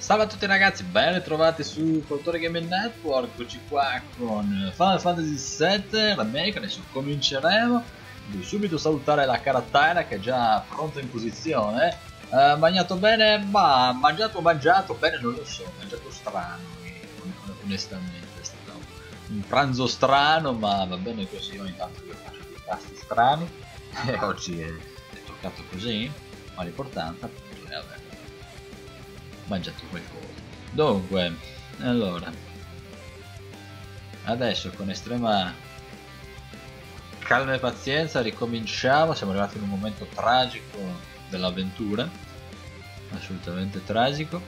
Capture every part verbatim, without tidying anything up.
Salve a tutti ragazzi, ben ritrovati su Cultura Gaming Network. Eccoci qua con Final Fantasy sette Remake. Adesso cominceremo. Devo subito salutare la cara Tyra che è già pronta in posizione. uh, Mangiato bene? Ma mangiato mangiato bene non lo so, mangiato strano, onestamente è stato un pranzo strano, ma va bene così. Ogni tanto io faccio dei pasti strani e oggi è, è toccato così, ma l'importante appunto è aver mangiato qualcosa. Dunque, allora adesso con estrema calma e pazienza ricominciamo. Siamo arrivati in un momento tragico dell'avventura, assolutamente tragico.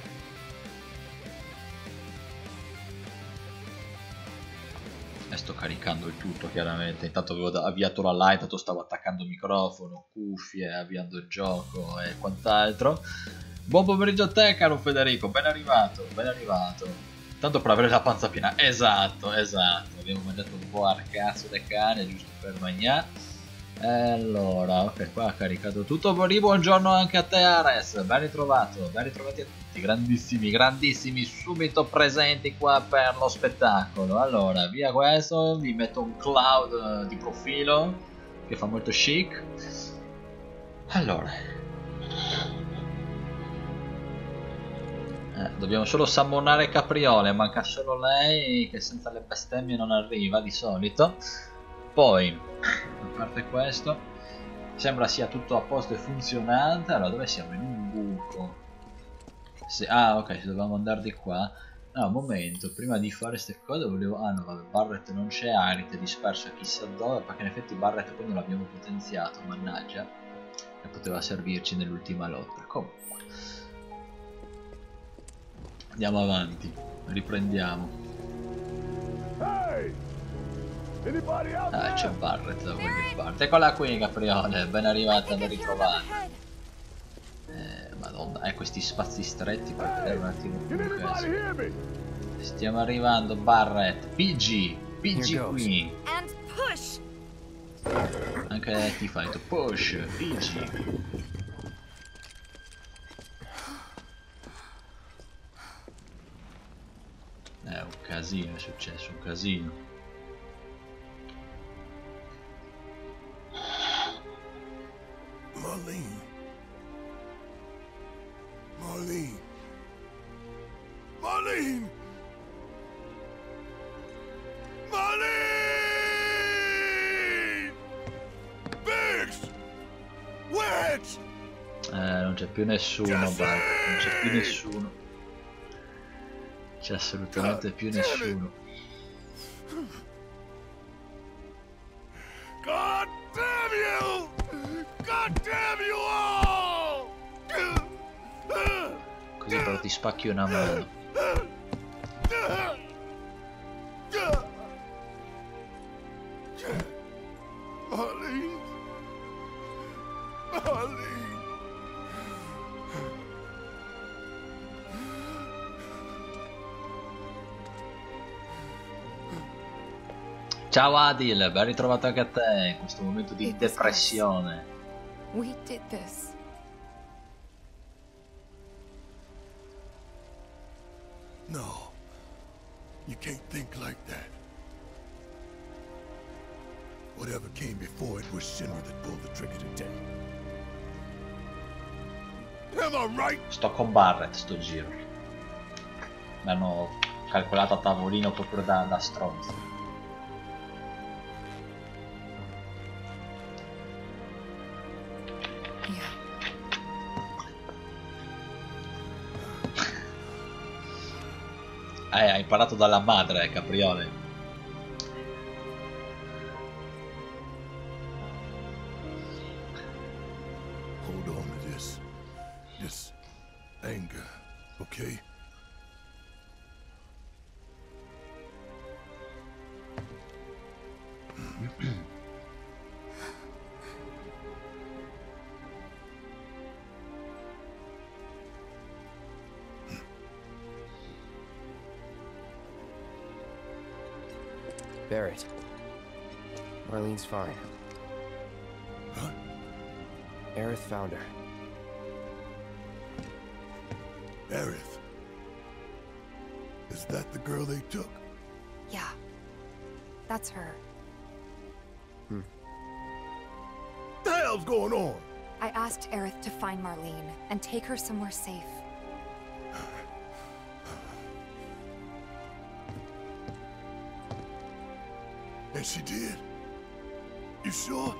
E sto caricando il tutto chiaramente. Intanto avevo avviato la live, tanto stavo attaccando il microfono, cuffie, avviando il gioco e quant'altro. Buon pomeriggio a te caro Federico, ben arrivato, ben arrivato. Tanto per avere la panza piena, esatto, esatto. Abbiamo mangiato un po' al cazzo del cane, giusto per mangiare. Allora, ok, qua ha caricato tutto. Buongiorno anche a te Ares, ben ritrovato, ben ritrovati a tutti. Grandissimi, grandissimi, subito presenti qua per lo spettacolo. Allora, via questo, vi metto un cloud di profilo che fa molto chic. Allora, Eh, dobbiamo solo sammonare Capriole, manca solo lei che senza le bestemmie non arriva di solito. Poi, a parte questo, sembra sia tutto a posto e funzionante. Allora, dove siamo? In un buco. Se... Ah, ok, se dovevamo andare di qua. No, un momento, prima di fare queste cose volevo... Ah no, vabbè, Barret non c'è, Arit è disperso chissà dove, perché in effetti Barret poi non l'abbiamo potenziato, mannaggia, e poteva servirci nell'ultima lotta. Comunque andiamo avanti, riprendiamo. Ah, c'è Barret da qualche parte. Eccola qui, Capriole, ben arrivata, ben ritrovata. Eh, madonna, eh, questi spazi stretti per vedere un attimo comunque. Stiamo arrivando, Barret. P G, P G qui. Anche ti fai tu, push, P G. È un casino, è successo un casino. Marlene. Marlene. Marlene. Marlene. Biggs. Wedge. Eh, non c'è più nessuno, Bart, non c'è più nessuno. C'è assolutamente più nessuno. God damn you! God damn you all! Così però ti spacchi una mano. Marlene. Marlene. Ciao Adil, ben ritrovato anche a te in questo momento di depressione. We did this. No, you can't think like that. Whatever came before it was Shinra that pulled the trigger today. Am I right? Sto con Barret sto giro. L'hanno calcolato a tavolino proprio da, da stronzo. Eh, hai imparato dalla madre, Capriole. Hold on to this. This anger, okay? Barret. Marlene's fine. Huh? Aerith found her. Aerith. Is that the girl they took? Yeah. That's her. What the hell's going on? I asked Aerith to find Marlene and take her somewhere safe. And she did? You sure?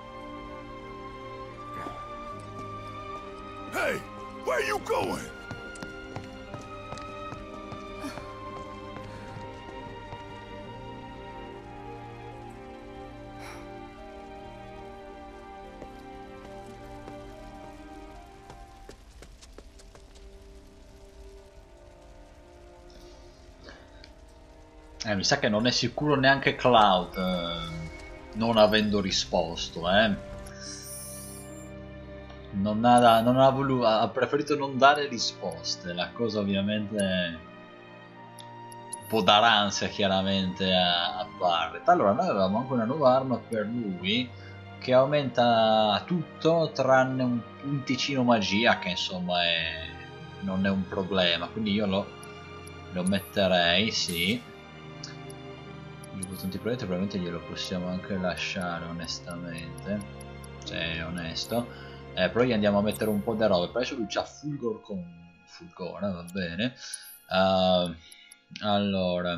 Hey, where you going? Eh, mi sa che non è sicuro neanche Cloud, eh, non avendo risposto, eh. Non ha, non ha voluto, ha preferito non dare risposte. La cosa ovviamente può dar ansia chiaramente a, a Barret. Allora, noi avevamo anche una nuova arma per lui che aumenta tutto tranne un punticino magia, che insomma è, non è un problema, quindi io lo, lo metterei, sì. I bottoni proiettili probabilmente glielo possiamo anche lasciare, onestamente, se è onesto. Eh, però gli andiamo a mettere un po' di roba. Per adesso lui c'ha Fulgor con Fulgora, va bene. Uh, allora,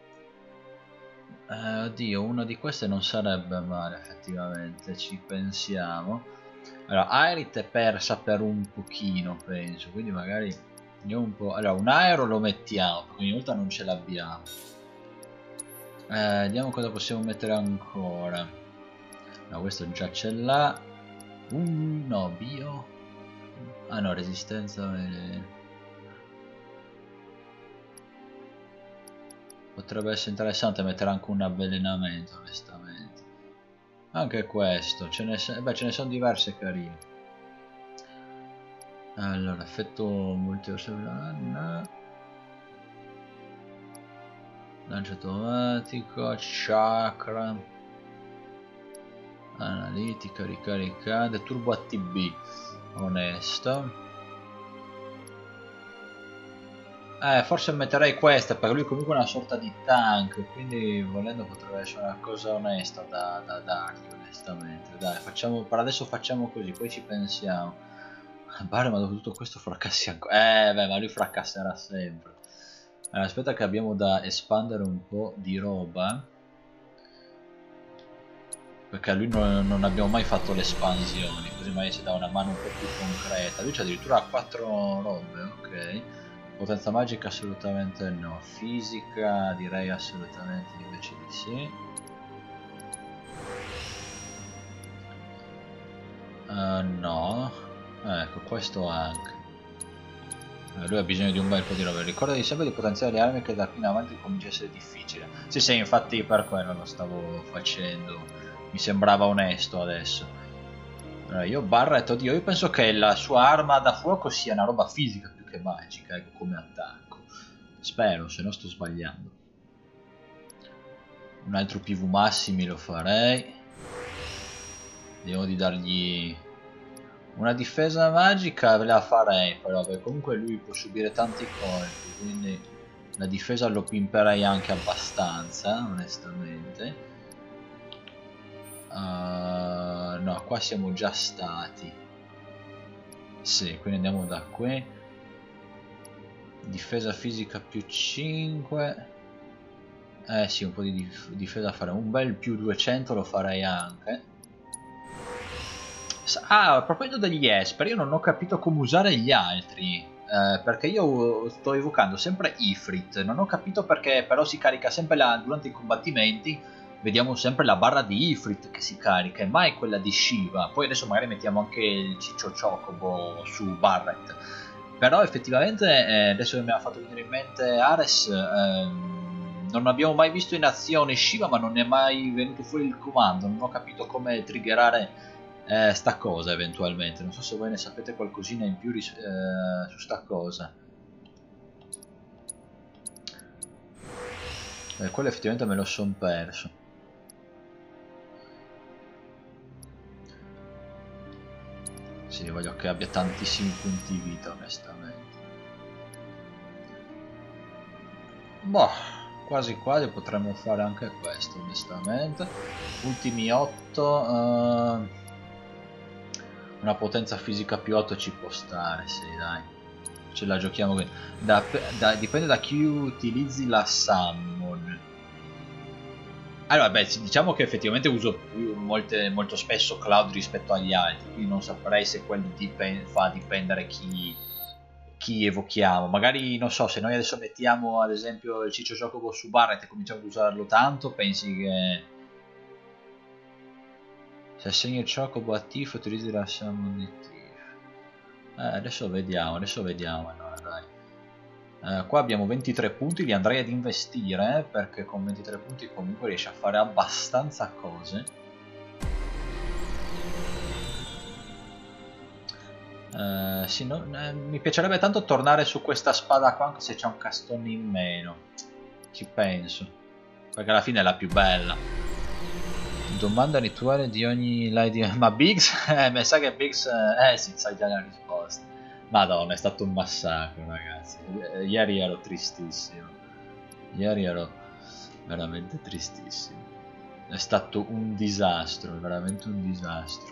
uh, oddio, una di queste non sarebbe male, effettivamente, ci pensiamo. Allora, Aerith è persa per un pochino, penso, quindi magari andiamo un po'. Allora, un aero lo mettiamo, perché ogni volta non ce l'abbiamo. Eh, vediamo cosa possiamo mettere ancora. No, questo già ce l'ha. Uh, no, bio. Ah no, resistenza veleno. Potrebbe essere interessante mettere anche un avvelenamento, onestamente. Anche questo, ce ne, beh, ce ne sono diverse carine. Allora, effetto multiversale. Lancio automatico, chakra, analitica, ricaricante, turbo A T B, onesto. Eh, forse metterei questa perché lui comunque è una sorta di tank, quindi volendo potrebbe essere una cosa onesta da, da dargli, onestamente. Dai, facciamo, per adesso facciamo così, poi ci pensiamo. Bare, ma dopo tutto questo fracassi ancora. Eh, beh, ma lui fracasserà sempre. Allora, aspetta che abbiamo da espandere un po' di roba, perché a lui non, non abbiamo mai fatto le espansioni, così magari si dà una mano un po' più concreta. Lui c'ha addirittura quattro robe, ok. Potenza magica assolutamente no, fisica direi assolutamente invece di sì. Uh, no, ecco, questo anche. Lui ha bisogno di un bel po' di roba. Ricordati sempre di potenziare le armi che da qui in avanti comincia a essere difficile. Sì, sì, infatti per quello lo stavo facendo. Mi sembrava onesto adesso. Allora, io Barret, oddio, io penso che la sua arma da fuoco sia una roba fisica più che magica, ecco, come attacco. Spero, se no sto sbagliando. Un altro P V massimi lo farei. Vediamo di dargli... Una difesa magica ve la farei, però beh, comunque lui può subire tanti colpi, quindi la difesa lo pimperei anche abbastanza, onestamente. Uh, no, qua siamo già stati. Sì, quindi andiamo da qui. Difesa fisica più cinque. Eh sì, un po' di dif difesa fare. Un bel più duecento lo farei anche. Ah, a proposito degli Esper, io non ho capito come usare gli altri, eh, perché io sto evocando sempre Ifrit, non ho capito perché però si carica sempre la, durante i combattimenti, vediamo sempre la barra di Ifrit che si carica e mai quella di Shiva. Poi adesso magari mettiamo anche il Ciccio Chocobo su Barret, però effettivamente eh, adesso che mi ha fatto venire in mente Ares, ehm, non abbiamo mai visto in azione Shiva, ma non è mai venuto fuori il comando, non ho capito come triggerare Eh, sta cosa eventualmente. Non so se voi ne sapete qualcosina in più eh, su sta cosa. Eh, quello effettivamente me lo son perso. Sì, voglio che abbia tantissimi punti vita, onestamente. Boh, quasi quasi potremmo fare anche questo, onestamente. Ultimi otto. Uh, una potenza fisica più otto ci può stare, sì, dai. Ce la giochiamo qui. Da, da, dipende da chi utilizzi la summon. Allora, beh, diciamo che effettivamente uso più, molte, molto spesso Cloud rispetto agli altri, quindi non saprei se quello dipende, fa dipendere chi, chi evochiamo. Magari, non so, se noi adesso mettiamo ad esempio il Ciccio Chocobo su Barret e cominciamo ad usarlo tanto, pensi che... Se assegni il Chocobo a Tiff, utilizzi la summon di Tiff. Eh, adesso vediamo, adesso vediamo, allora, dai. Uh, qua abbiamo ventitré punti, li andrei ad investire eh, perché con ventitré punti comunque riesce a fare abbastanza cose. Uh, sì, no, eh, mi piacerebbe tanto tornare su questa spada qua anche se c'è un castone in meno. Ci penso, perché alla fine è la più bella. Domanda rituale di ogni live. Ma Biggs? Eh, mi sa che Biggs... Eh sì, sai già la risposta. Madonna, è stato un massacro, ragazzi. Ieri ero tristissimo. Ieri ero veramente tristissimo. È stato un disastro, veramente un disastro.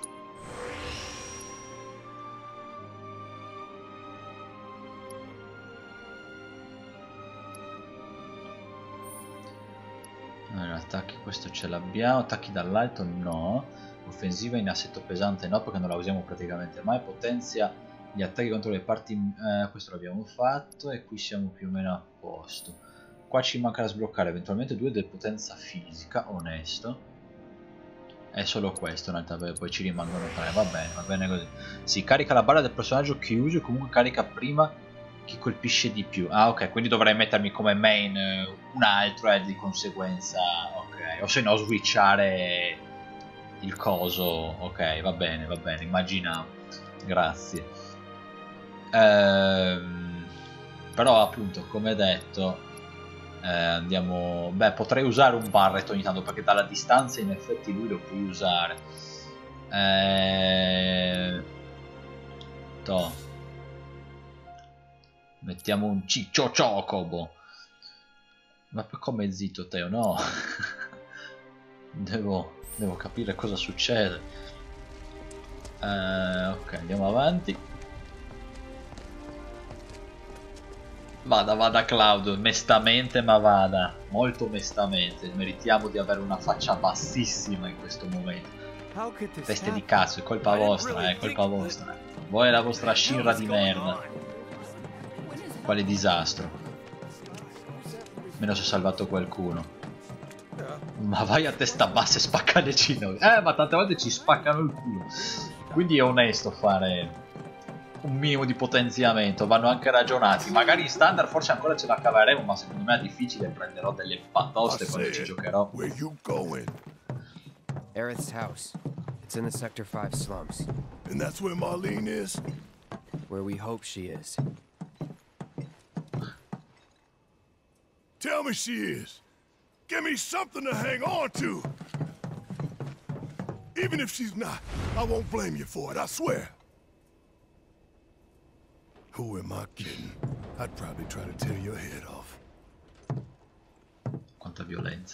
Allora, attacchi, questo ce l'abbiamo. Attacchi dall'alto no. Offensiva in assetto pesante no, perché non la usiamo praticamente mai. Potenzia gli attacchi contro le parti, eh, questo l'abbiamo fatto e qui siamo più o meno a posto. Qua ci manca da sbloccare eventualmente due di potenza fisica, onesto. È solo questo, in realtà, poi ci rimangono tre, va bene, va bene così. Si carica la barra del personaggio che uso e comunque carica prima chi colpisce di più. Ah ok, quindi dovrei mettermi come main eh, un altro e eh, di conseguenza, ok. O se no switchare il coso, ok, va bene, va bene, immaginavo. Grazie. Ehm, però appunto come detto eh, andiamo, beh, potrei usare un Barret ogni tanto perché dalla distanza in effetti lui lo puoi usare. eh, to. Mettiamo un Ciccio Chocobo. Ma come zitto Teo, no? devo, devo capire cosa succede. eh, ok, andiamo avanti. Vada, vada Cloud, mestamente ma vada, molto mestamente, meritiamo di avere una faccia bassissima in questo momento. Teste di cazzo, è colpa vostra, è colpa vostra. Voi e la vostra Shinra di merda. Quale disastro. Almeno si è salvato qualcuno. Ma vai a testa bassa e spacca le cino. Eh, ma tante volte ci spaccano il culo. Quindi è onesto fare un minimo di potenziamento, vanno anche ragionati. Magari in standard forse ancora ce la caveremo, ma secondo me è difficile, prenderò delle batoste quando ci giocherò. Where you going? Aerith's house. It's in the Sector five slums. And that's where Marlene is? Where we hope she is. Tell me she is. Give me something to hang on to. Even if she's not, I won't blame you for it, I swear. Who am I kidding? I'd probably try to tear your head off. Quanta violenza.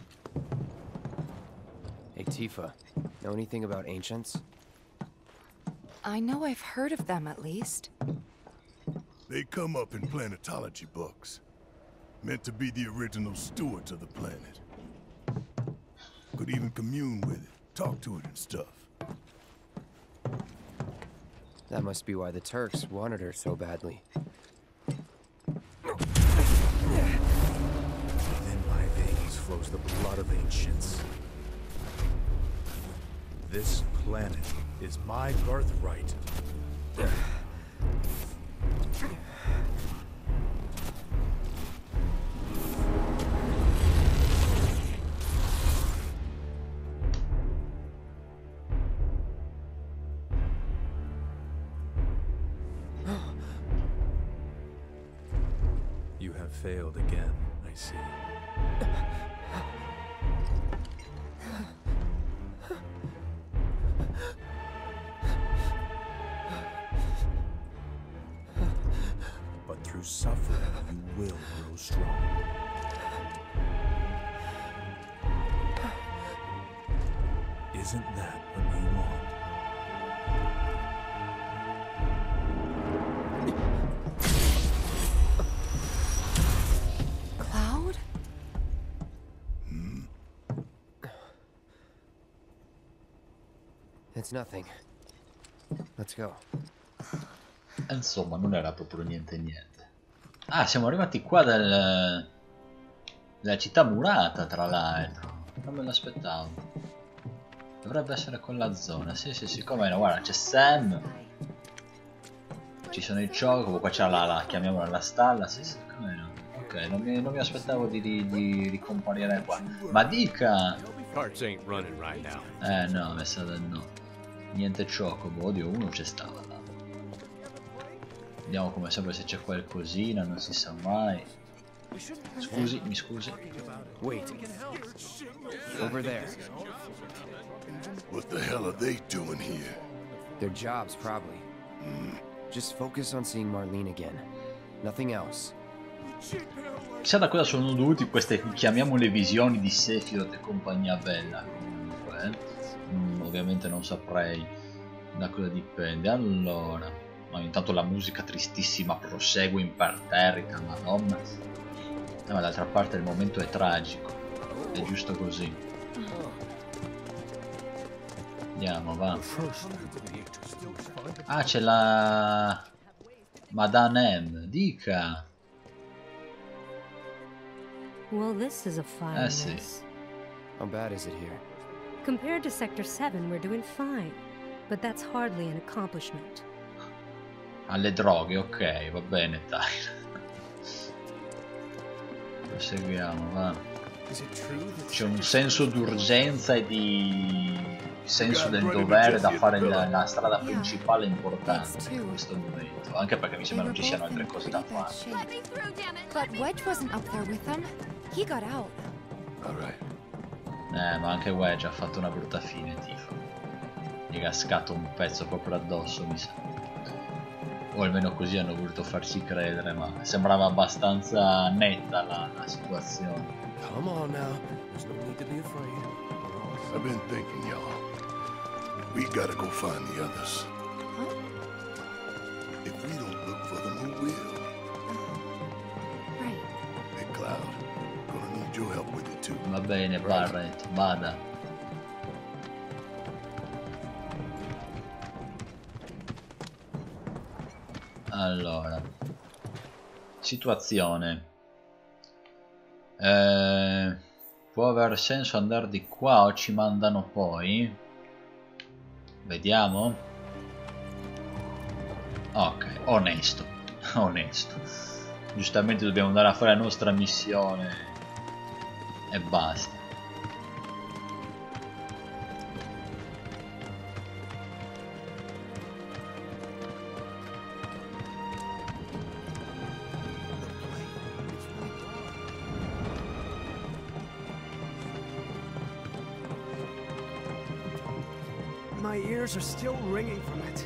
Hey Tifa, know anything about ancients? I know I've heard of them at least. They come up in planetology books. Meant to be the original stewards of the planet. Could even commune with it, talk to it and stuff. That must be why the Turks wanted her so badly. In my veins flows the blood of ancients. This planet is my birthright. You have failed again, I see. But through suffering, you will grow strong. Isn't that what you want? Cloud? It's nothing. Let's go. Insomma, non era proprio niente niente. Ah, siamo arrivati qua dal... dalla città murata, tra l'altro. Non me l'aspettavo. Dovrebbe essere quella zona. Sì, sì, sì, come no. Guarda, c'è Sam. Ci sono i Chocobo. Qua c'è la, la, chiamiamola la stalla. Sì, sì, come no. Ok, non mi, non mi aspettavo di, di, di ricomparire qua. Ma dica! Eh no, mi sa del no. Niente Chocobo. Oddio, uno c'è stava là. Vediamo come sempre se c'è qualcosina, non si sa mai. Scusi, mi scusi. Wait. Over there. What the hell are they doing here? Their jobs, probably. Just focus on seeing Marlene again. Nothing else. Chissà da cosa sono dovuti queste, chiamiamole, visioni di Sephiroth e compagnia bella. Comunque, eh. mm, ovviamente non saprei da cosa dipende. Allora, no, intanto la musica tristissima prosegue imperterrita, madonna. Eh, ma d'altra parte il momento è tragico. È giusto così. Andiamo, va. Ah, c'è la... Madame M. Dica. Well, this is a fine Eh sì. mess. How bad is it here? Compared to Sector seven, we're doing fine. But that's hardly an accomplishment. Alle droghe, ok, va bene, dai. Proseguiamo, va. C'è un senso d'urgenza e di senso del dovere da fare la, la strada principale importante in questo momento, anche perché mi sembra non ci siano altre cose da fare. But Wedge wasn't up there with them. He got out. Alright. Eh, ma anche Wedge ha fatto una brutta fine, tifo. Gli è cascato un pezzo proprio addosso, mi sa. O almeno così hanno voluto farci credere, ma sembrava abbastanza netta la, la situazione. Come on now. There's no need to be afraid. I've been thinking, y'all. We gotta go find the others. Huh? If we don't look for them, who will? Right. Hey, Cloud, gonna need your help with it too. Va bene, Barret, vada. Allora, situazione. Eh, può aver senso andare di qua o ci mandano poi? Vediamo. Ok, onesto, onesto. Giustamente dobbiamo andare a fare la nostra missione e basta. My ears are still ringing from it.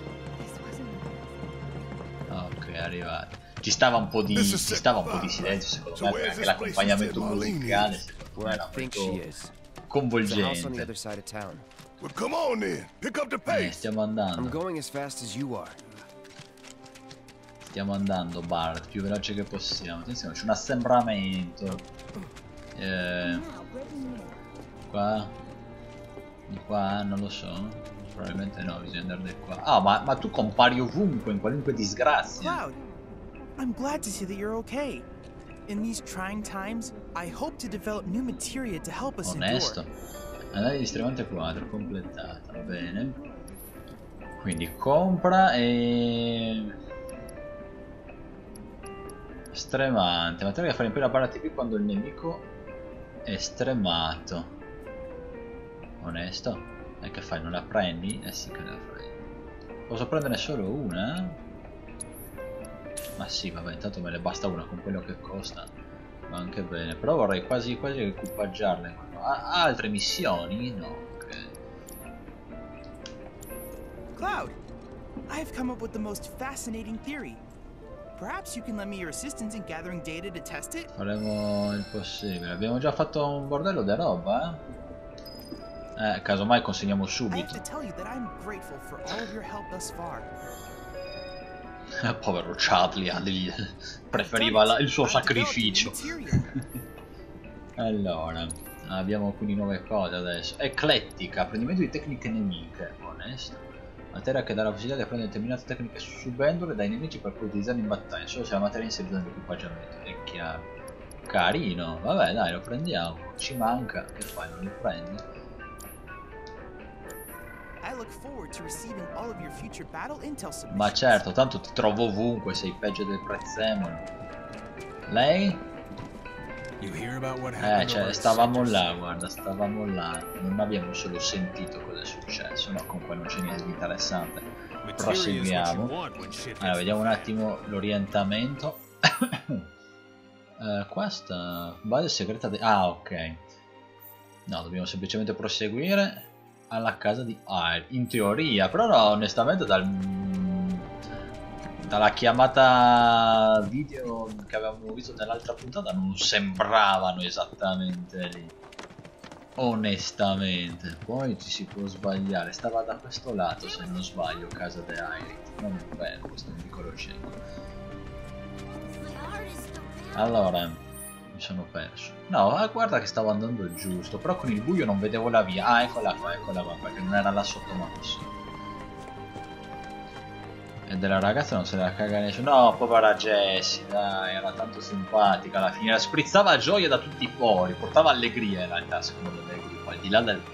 Ok, arrivati. Ci stava un po' di, ci stava un po' di silenzio secondo me, perché anche l'accompagnamento musicale secondo me era molto coinvolgente. Well, come on then. Pick up the Eh, pace. stiamo andando. I'm going as fast as you are. Stiamo andando, Bart, più veloce che possiamo. Attenzione, c'è un assembramento. Eh, qua. Di qua, non lo so. Probabilmente no, bisogna andare di qua. Ah, ma, ma tu compari ovunque, in qualunque disgrazia. Cloud, I'm glad to see that you're okay. In these trying times, I hope to develop new materia to help us Onesto. endure. Andate di stremante quadro, completata, va bene. Quindi compra e... Stremante. Materia da fare in prima barra T P quando il nemico è stremato. Onesto. E che fai? Non la prendi? Eh sì che la prendi. Posso prendere solo una? Ma sì, vabbè, intanto me ne basta una con quello che costa. Va anche bene. Però vorrei quasi quasi equipaggiarle. Ah, altre missioni? No, ok. Cloud, I've come up with the most fascinating theory. Perhaps you can lend me your assistance in gathering data to test it? Faremo il possibile. Abbiamo già fatto un bordello di roba, eh? Eh, casomai consegniamo I have subito. to tell you that I'm grateful for all of your help thus far. Povero Charlie, ha degli- preferiva la- il suo I've developed a new sacrificio. material. Allora, abbiamo quindi nuove cose adesso. Eclettica, apprendimento di tecniche nemiche. Onesto. Materia che dà la possibilità di apprendere determinate tecniche subendole dai nemici per poi utilizzarle in battaglia, solo se la materia è inserita nell'equipaggiamento. È chiaro. Carino, vabbè dai, lo prendiamo. Ci manca, che fai, non lo prendi? I look forward to receiving all of your future battle intel submissions. Ma certo, tanto ti trovo ovunque, sei peggio del prezzemolo. Lei? You hear about what Eh, happened cioè, over at stavamo Sector là, guarda, stavamo là. Non abbiamo solo sentito cosa è successo, no, comunque non c'è niente di interessante. Materia is what you Proseguiamo. want when shit hits Allora, vediamo un the fan. attimo l'orientamento. eh, questa base segreta di... Ah, ok. No, dobbiamo semplicemente proseguire alla casa di Air. In teoria, però no, onestamente dal... dalla chiamata video che avevamo visto nell'altra puntata non sembravano esattamente lì. Onestamente, poi ci si può sbagliare. Stava da questo lato, se non sbaglio, casa di Air. Non è vero, questo mi riconoscevo. Allora, mi sono perso. No, ah, guarda che stavo andando giusto, però con il buio non vedevo la via. Ah, eccola qua, eccola qua, perché non era là sotto ma nessuno. E della ragazza non se la caga nessuno. No, povera Jessie, dai, era tanto simpatica alla fine. Sprizzava gioia da tutti i pori, portava allegria in realtà, secondo me, del gruppo. Al di là del,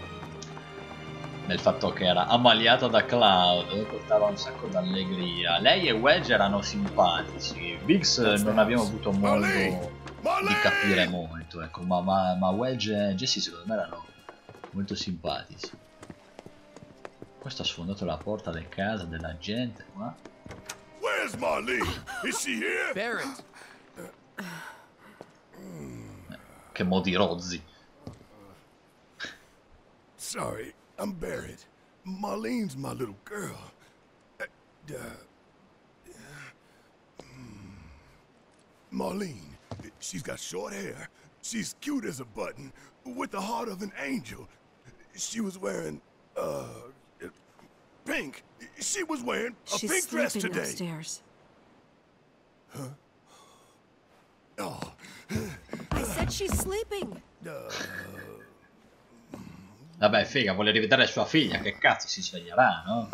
del fatto che era ammaliata da Cloud, portava un sacco d'allegria. Lei e Wedge erano simpatici. Biggs non abbiamo avuto modo di capire molto, ecco, ma, ma, ma Wedge e Jessie secondo me erano molto simpatici. Questo ha sfondato la porta del casa della gente qua. Where's Marlene? Is she here? Barrett! Che modi rozzi. Sorry, I'm Barrett. Marlene's my little girl. Uh, uh, mm. Marlene, she's got short hair. She's cute as a button, with the heart of an angel. She was wearing, uh, pink. She was wearing a She's pink dress sleeping today. upstairs. Huh? Oh. I said she's sleeping. Uh, Vabbè, figa, vuole rivedere sua figlia, che cazzo si sveglierà, no?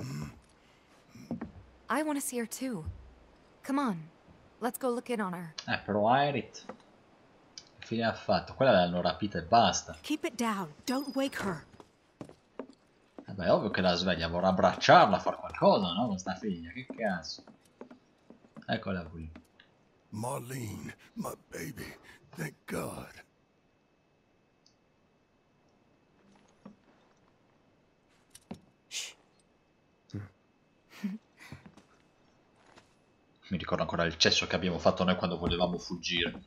I want to see her too. Come on, let's go look in on her. Eh, però Aerith, che fine ha fatto? Quella l'hanno rapita e basta. Keep it down. Don't wake her. Vabbè, ovvio che la sveglia, vorrà abbracciarla, far qualcosa, no? Con sta figlia, che cazzo. Eccola qui. Marlene, my baby. Thank God. Mi ricordo ancora il cesso che abbiamo fatto noi quando volevamo fuggire.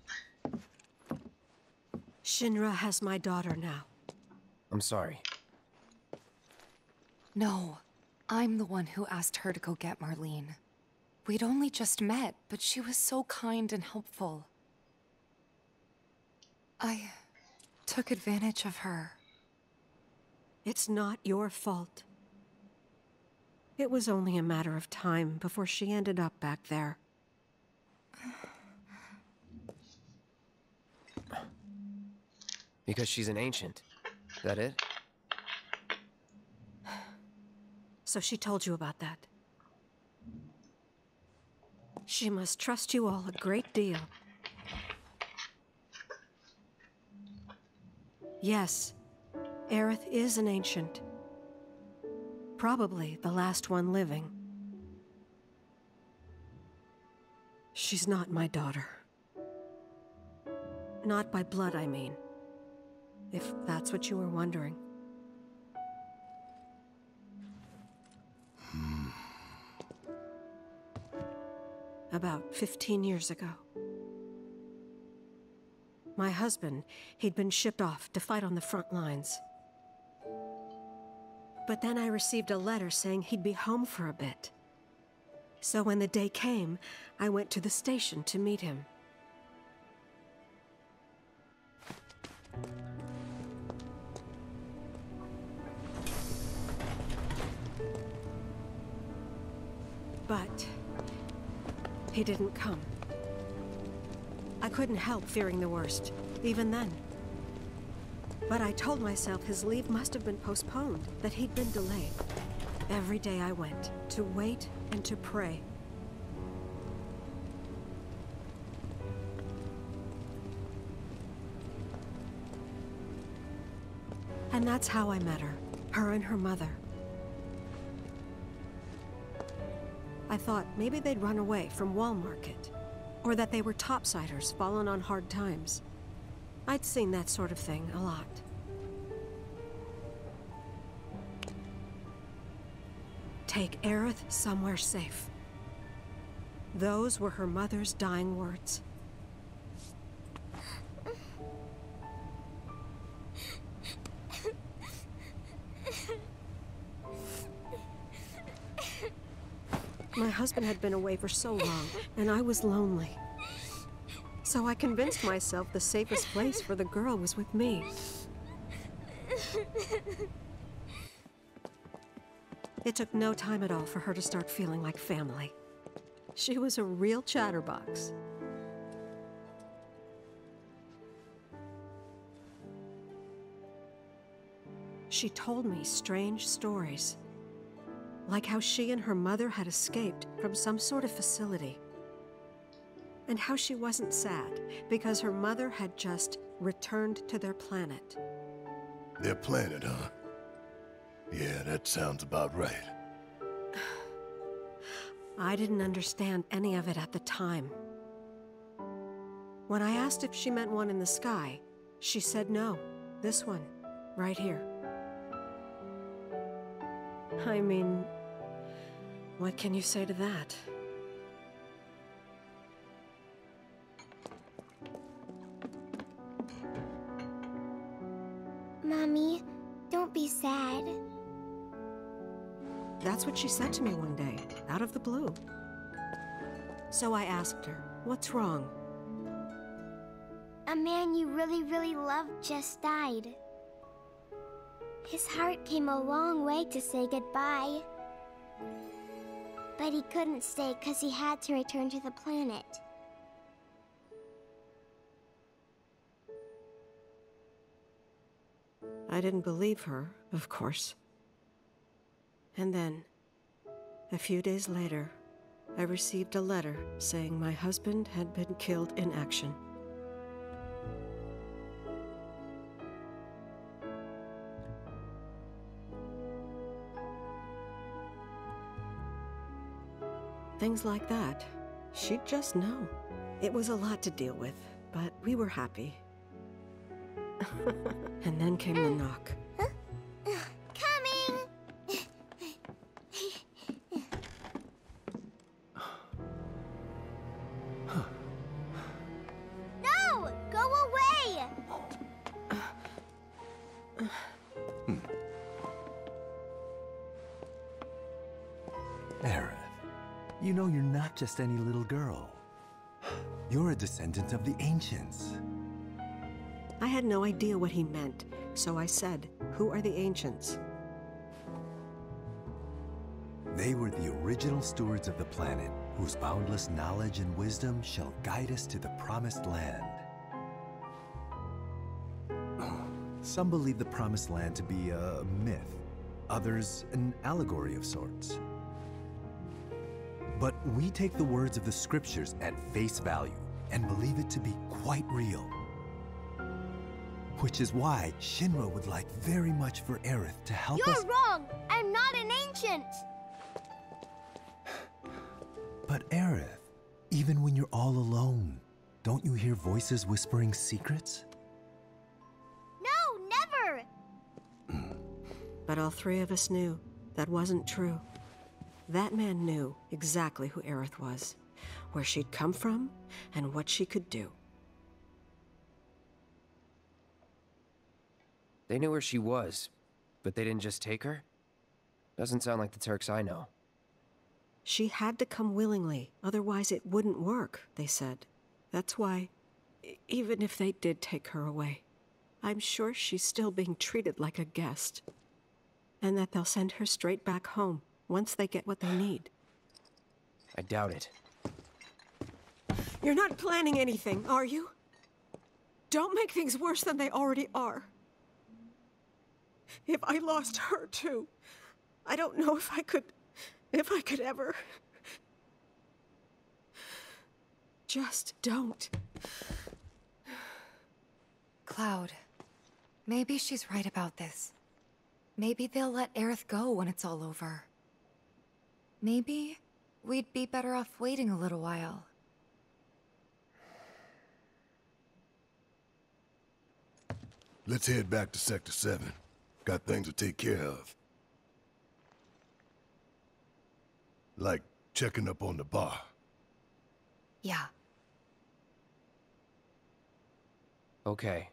Shinra has my daughter now. I'm sorry. No, I'm the one who asked her to go get Marlene. We'd only just met, but she was so kind and helpful. I took advantage of her. It's not your fault. It was only a matter of time before she ended up back there. Because she's an ancient. That it? So she told you about that. She must trust you all a great deal. Yes, Aerith is an ancient. Probably the last one living. She's not my daughter. Not by blood, I mean. If that's what you were wondering. About fifteen years ago. My husband, he'd been shipped off to fight on the front lines. But then I received a letter saying he'd be home for a bit. So when the day came, I went to the station to meet him. But he didn't come. I couldn't help fearing the worst, even then. But I told myself his leave must have been postponed, that he'd been delayed. Every day I went, to wait and to pray. And that's how I met her, her and her mother. I thought maybe they'd run away from Wall Market, or that they were topsiders fallen on hard times. I'd seen that sort of thing a lot. Take Aerith somewhere safe. Those were her mother's dying words. My husband had been away for so long, and I was lonely. So I convinced myself the safest place for the girl was with me. It took no time at all for her to start feeling like family. She was a real chatterbox. She told me strange stories. Like how she and her mother had escaped from some sort of facility. And how she wasn't sad because her mother had just returned to their planet. Their planet, huh? Yeah, that sounds about right. I didn't understand any of it at the time. When I asked if she meant one in the sky, she said no. This one, right here. I mean, what can you say to that? Mommy, don't be sad. That's what she said to me one day, out of the blue. So I asked her, what's wrong? A man you really, really loved just died. His heart came a long way to say goodbye. But he couldn't stay because he had to return to the planet. I didn't believe her, of course. And then, a few days later, I received a letter saying my husband had been killed in action. Things like that. She'd just know. It was a lot to deal with, but we were happy. And then came the knock. Coming! No! Go away! Aerith, you know you're not just any little girl. You're a descendant of the Ancients. I had no idea what he meant, so I said, "Who are the Ancients?" They were the original stewards of the planet, whose boundless knowledge and wisdom shall guide us to the Promised Land. Some believe the Promised Land to be a myth, others an allegory of sorts. But we take the words of the scriptures at face value and believe it to be quite real. Which is why Shinra would like very much for Aerith to help You're us- You're wrong! I'm not an ancient! But Aerith, even when you're all alone, don't you hear voices whispering secrets? No, never! But all three of us knew that wasn't true. That man knew exactly who Aerith was, where she'd come from, and what she could do. They knew where she was, but they didn't just take her? Doesn't sound like the Turks I know. She had to come willingly, otherwise it wouldn't work, they said. That's why, e- even if they did take her away, I'm sure she's still being treated like a guest. And that they'll send her straight back home, once they get what they need. I doubt it. You're not planning anything, are you? Don't make things worse than they already are. If I lost her too, I don't know if I could... if I could ever... Just don't. Cloud, maybe she's right about this. Maybe they'll let Aerith go when it's all over. Maybe we'd be better off waiting a little while. Let's head back to Sector seven. Got things to take care of. Like checking up on the bar. Yeah. Okay.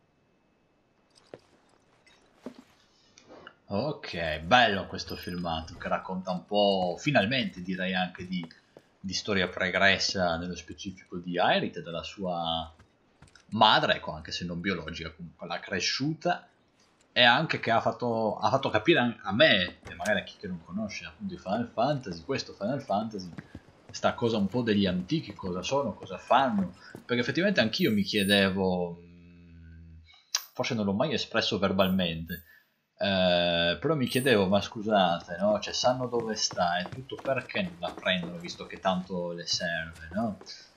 Ok, bello questo filmato che racconta un po', finalmente direi anche di, di storia pregressa, nello specifico di Aerith e della sua madre, ecco, anche se non biologica, comunque l'ha cresciuta, e anche che ha fatto, ha fatto capire a me, e magari a chi che non conosce appunto i Final Fantasy, questo Final Fantasy, sta cosa un po' degli antichi, cosa sono, cosa fanno, perché effettivamente anch'io mi chiedevo, forse non l'ho mai espresso verbalmente, eh, però mi chiedevo, ma scusate, no? Cioè, sanno dove sta e tutto, perché non la prendono, visto che tanto le serve, no?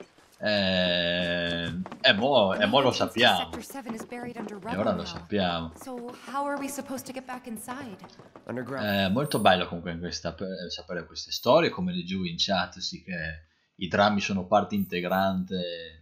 Eh, e mo, e mo lo sappiamo, e ora lo sappiamo. Eh, molto bello comunque in questa, sapere queste storie, come leggevo in chat, sì, che i drammi sono parte integrante.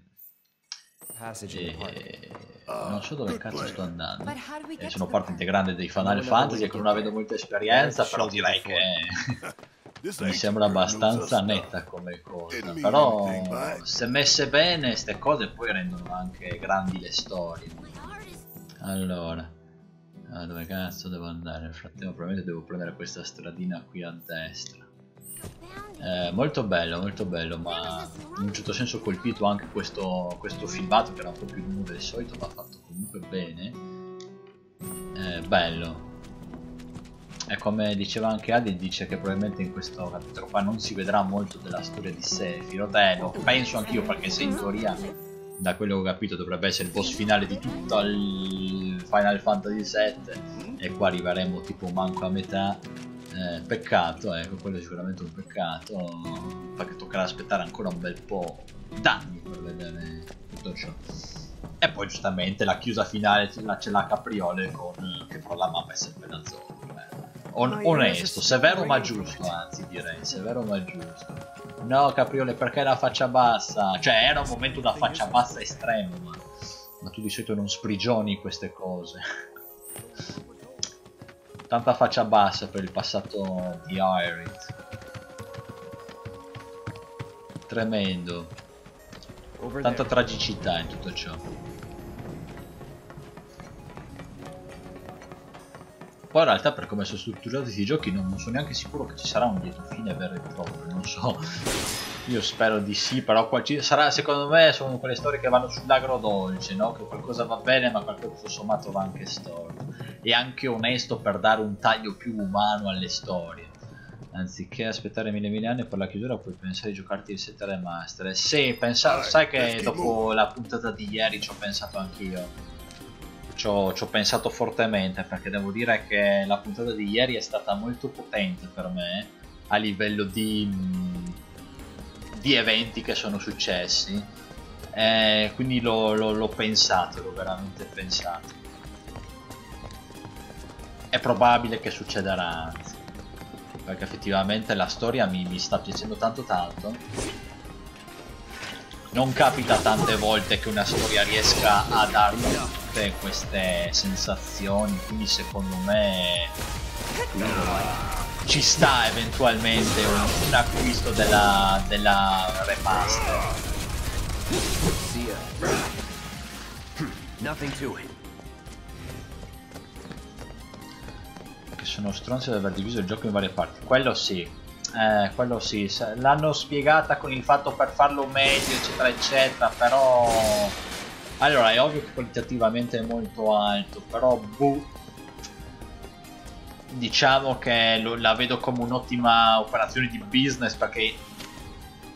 E non so dove cazzo sto andando, e sono parte integrante dei Final Fantasy, che non avendo molta esperienza, però direi che mi sembra abbastanza netta come cosa, però se messe bene queste cose poi rendono anche grandi le storie. Allora, ah, dove cazzo devo andare? Nel frattempo probabilmente devo prendere questa stradina qui a destra. Eh, molto bello, molto bello, ma in un certo senso colpito anche questo, questo filmato che era un po' più lungo del solito, ma fatto comunque bene. Eh, bello. E come diceva anche Adi, dice che probabilmente in questo capitolo qua non si vedrà molto della storia di Sephiroth. Eh, lo penso anch'io, perché se in teoria, da quello che ho capito, dovrebbe essere il boss finale di tutto il Final Fantasy sette, e qua arriveremo tipo manco a metà. Eh, peccato, ecco, quello è sicuramente un peccato, perché toccherà aspettare ancora un bel po' d'anni per vedere tutto ciò. E poi giustamente la chiusa finale c'è la Capriole con, che con la mappa è sempre da Zorro. On onesto, severo ma giusto, anzi direi, severo ma giusto. No Capriole, perché la faccia bassa? Cioè era un momento da faccia bassa estremo, ma, ma tu di solito non sprigioni queste cose. Tanta faccia bassa per il passato di Aerith. Tremendo. Tanta tragicità in tutto ciò. Poi in realtà, per come sono strutturati questi giochi, non sono neanche sicuro che ci sarà un lieto fine vero e proprio, non so. Io spero di sì, però qua ci sarà, secondo me sono quelle storie che vanno sull'agrodolce, no? Che qualcosa va bene ma qualcosa tutto sommato va anche storto. E anche onesto per dare un taglio più umano alle storie. Anziché aspettare mille mille anni per la chiusura, puoi pensare di giocarti il sette remaster. Sì, pensa, sai che dopo la puntata di ieri ci ho pensato anch'io. Ci ho, ci ho pensato fortemente, perché devo dire che la puntata di ieri è stata molto potente per me a livello di, di eventi che sono successi, e quindi l'ho pensato, l'ho veramente pensato. È probabile che succederà, anzi, perché effettivamente la storia mi, mi sta piacendo tanto tanto. Non capita tante volte che una storia riesca a darmi tutte queste sensazioni, quindi secondo me ci sta eventualmente un, un acquisto della, della remaster. Che sono stronzi ad aver diviso il gioco in varie parti, quello sì. Eh, quello sì, l'hanno spiegata con il fatto per farlo meglio eccetera eccetera, però allora è ovvio che qualitativamente è molto alto, però boh, diciamo che lo, la vedo come un'ottima operazione di business, perché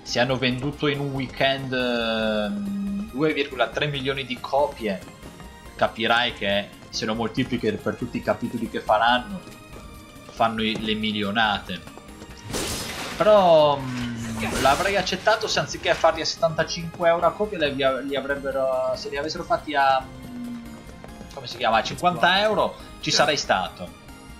se hanno venduto in un weekend due virgola tre milioni di copie, capirai che se lo moltiplichi per tutti i capitoli che faranno, fanno le milionate. Però mh, l'avrei accettato se anziché farli a settantacinque euro a copia li, li avrebbero, se li avessero fatti a come si chiama, a cinquanta euro ci sarei stato.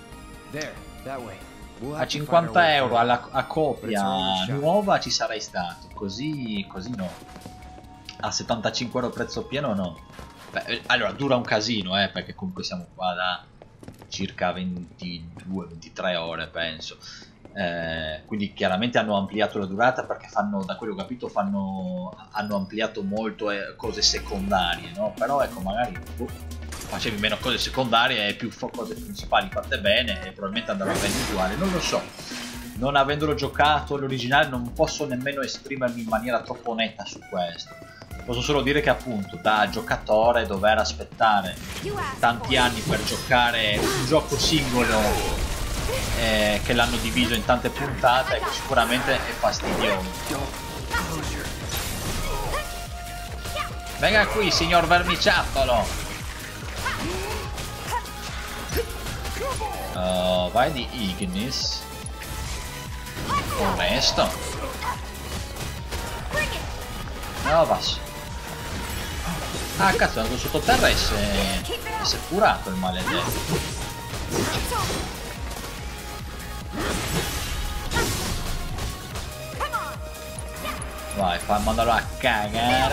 A cinquanta euro alla, a copia nuova ci sarei stato, così, così no. A settantacinque euro prezzo pieno no. Beh, allora dura un casino, eh, perché comunque siamo qua da circa ventidue ventitré ore penso. Eh, quindi chiaramente hanno ampliato la durata, perché fanno, da quello che ho capito, fanno, hanno ampliato molto eh, cose secondarie, no? Però ecco, magari boh, facevi meno cose secondarie e più cose principali fatte bene e probabilmente andava bene uguale, non lo so. Non avendolo giocato l'originale non posso nemmeno esprimermi in maniera troppo netta su questo. Posso solo dire che appunto da giocatore dover aspettare tanti anni per giocare un gioco singolo eh, che l'hanno diviso in tante puntate, ecco, sicuramente è fastidioso. Venga qui, signor vermiciattolo! Uh, vai di Ignis. Onesto. No, vas. Ah, cazzo, è andato sottoterra e si è, si è curato il maledetto. Vai, fa, mandalo a cagare.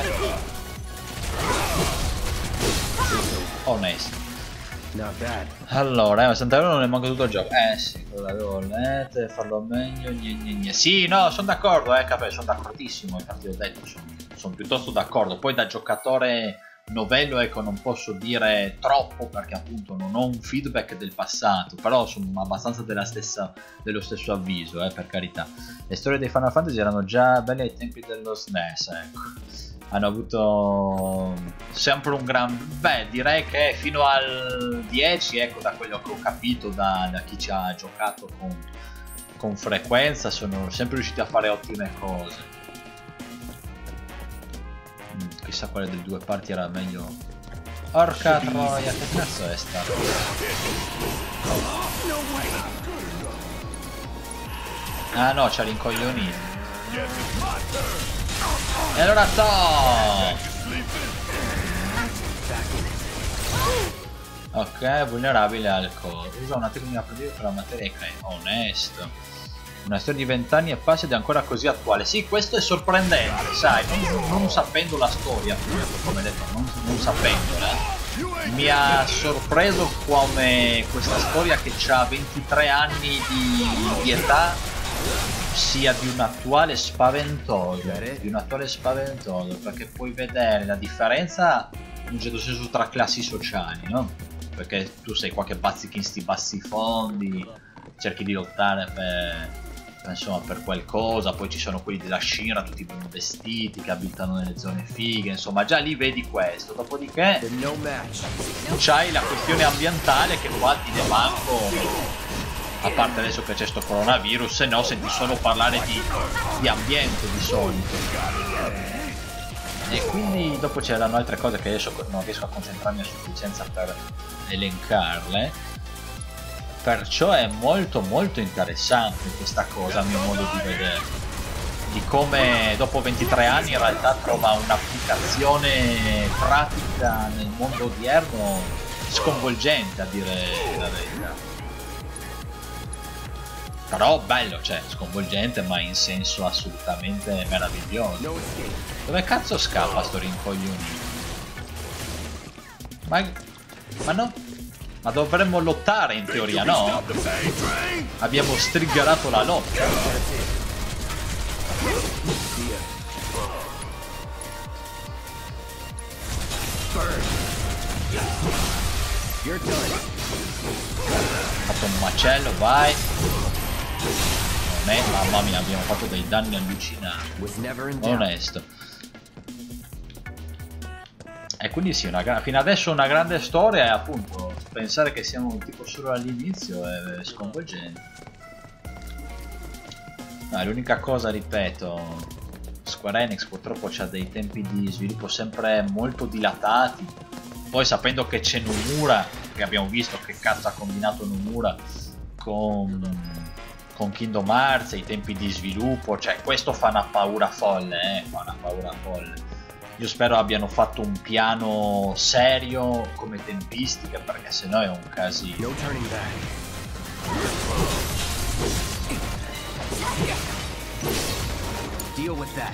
Onesto. Allora, eh, sessanta euro non è manco tutto il gioco. Eh sì, quello l'avevo letto, farlo meglio, gne, gne, gne. Sì, no, sono d'accordo, eh, capito, sono d'accordissimo, infatti ho detto, sono, sono piuttosto d'accordo. Poi da giocatore novello, ecco, non posso dire troppo, perché appunto non ho un feedback del passato, però sono abbastanza della stessa, dello stesso avviso, eh, per carità. Le storie dei Final Fantasy erano già belle ai tempi dello S N E S, ecco. Hanno avuto sempre un gran... beh, direi che fino al dieci, ecco, da quello che ho capito da, da chi ci ha giocato con, con frequenza, sono sempre riusciti a fare ottime cose. Mm, chissà quale delle due parti era meglio. Porca troia, che cazzo è sta? Ah no, c'ha l'incoglionito. E allora to! Ok, vulnerabile al core. Usa una tecnica apprendibile per la materia che è onesto. Una storia di vent'anni e passa ed è ancora così attuale. Sì, questo è sorprendente, sai, non, non sapendo la storia, come detto, non, non sapendola. Mi ha sorpreso come questa storia che ha ventitré anni di, di età sia di un attuale spaventoso, di un attuale spaventoso, perché puoi vedere la differenza in un certo senso tra classi sociali, no? Perché tu sei qua che bazzichi in sti bassi fondi, cerchi di lottare per, per, insomma, per qualcosa, poi ci sono quelli della Shinra tutti ben vestiti che abitano nelle zone fighe, insomma già lì vedi questo. Dopodiché c'hai la questione ambientale che qua ti ne manco, a parte adesso che c'è sto coronavirus, se no senti solo parlare di, di ambiente di solito. E quindi dopo c'erano altre cose che adesso non riesco a concentrarmi a sufficienza per elencarle. Perciò è molto molto interessante questa cosa a mio modo di vedere, di come dopo ventitré anni in realtà trova un'applicazione pratica nel mondo odierno sconvolgente, a dire la verità. Però bello, cioè, sconvolgente, ma in senso assolutamente meraviglioso. Dove cazzo scappa sto rincoglionito? Ma... ma no? Ma dovremmo lottare in teoria, no? Abbiamo striggerato la lotta. Ha fatto un macello, vai. Non è, mamma mia, abbiamo fatto dei danni allucinanti. Onesto. E quindi sì, una, fino adesso una grande storia, e appunto pensare che siamo tipo solo all'inizio è sconvolgente. No, l'unica cosa, ripeto, Square Enix purtroppo ha dei tempi di sviluppo sempre molto dilatati. Poi sapendo che c'è Nomura, che abbiamo visto che cazzo ha combinato Nomura con, con Kingdom Hearts, i tempi di sviluppo, cioè questo fa una paura folle, eh, fa una paura folle. Io spero abbiano fatto un piano serio come tempistica, perché sennò è un casino. No turning back. Deal with that.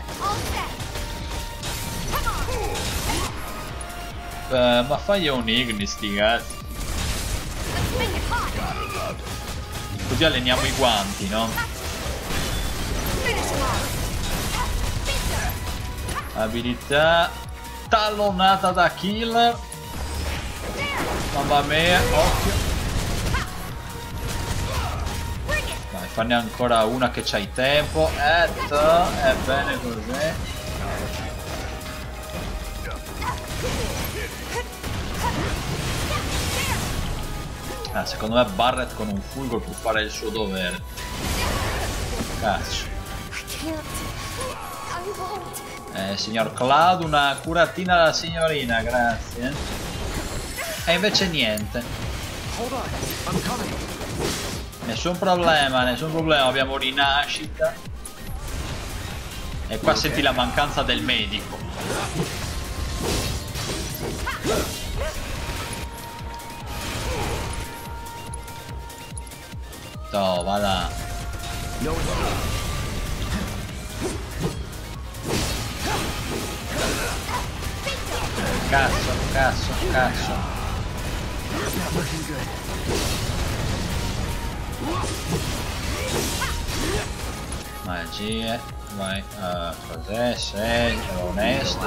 Uh, ma fagli un Ignis, sti cazzi. Così alleniamo i guanti, no? Abilità tallonata da killer. Mamma mia, occhio. Vai, fanne ancora una che c'hai tempo. Etto, è bene così. Ah, secondo me Barret con un fulgor può fare il suo dovere. Cazzo. Eh, signor Cloud, una curatina alla signorina, grazie. E invece niente. Nessun problema, nessun problema, abbiamo rinascita. E qua senti la mancanza del medico. No, va là. Cazzo, cazzo, cazzo. Magie, vai, uh, cos'è? Sei, onesto.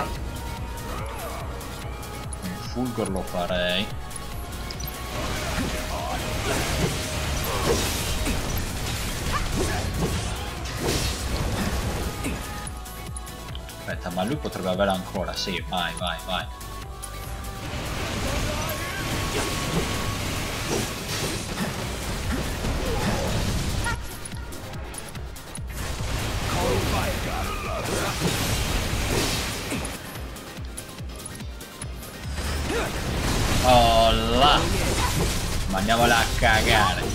Un fulgor lo farei. Aspetta, ma lui potrebbe avere ancora, sì, vai, vai, vai. Oh là! Mandiamola a cagare.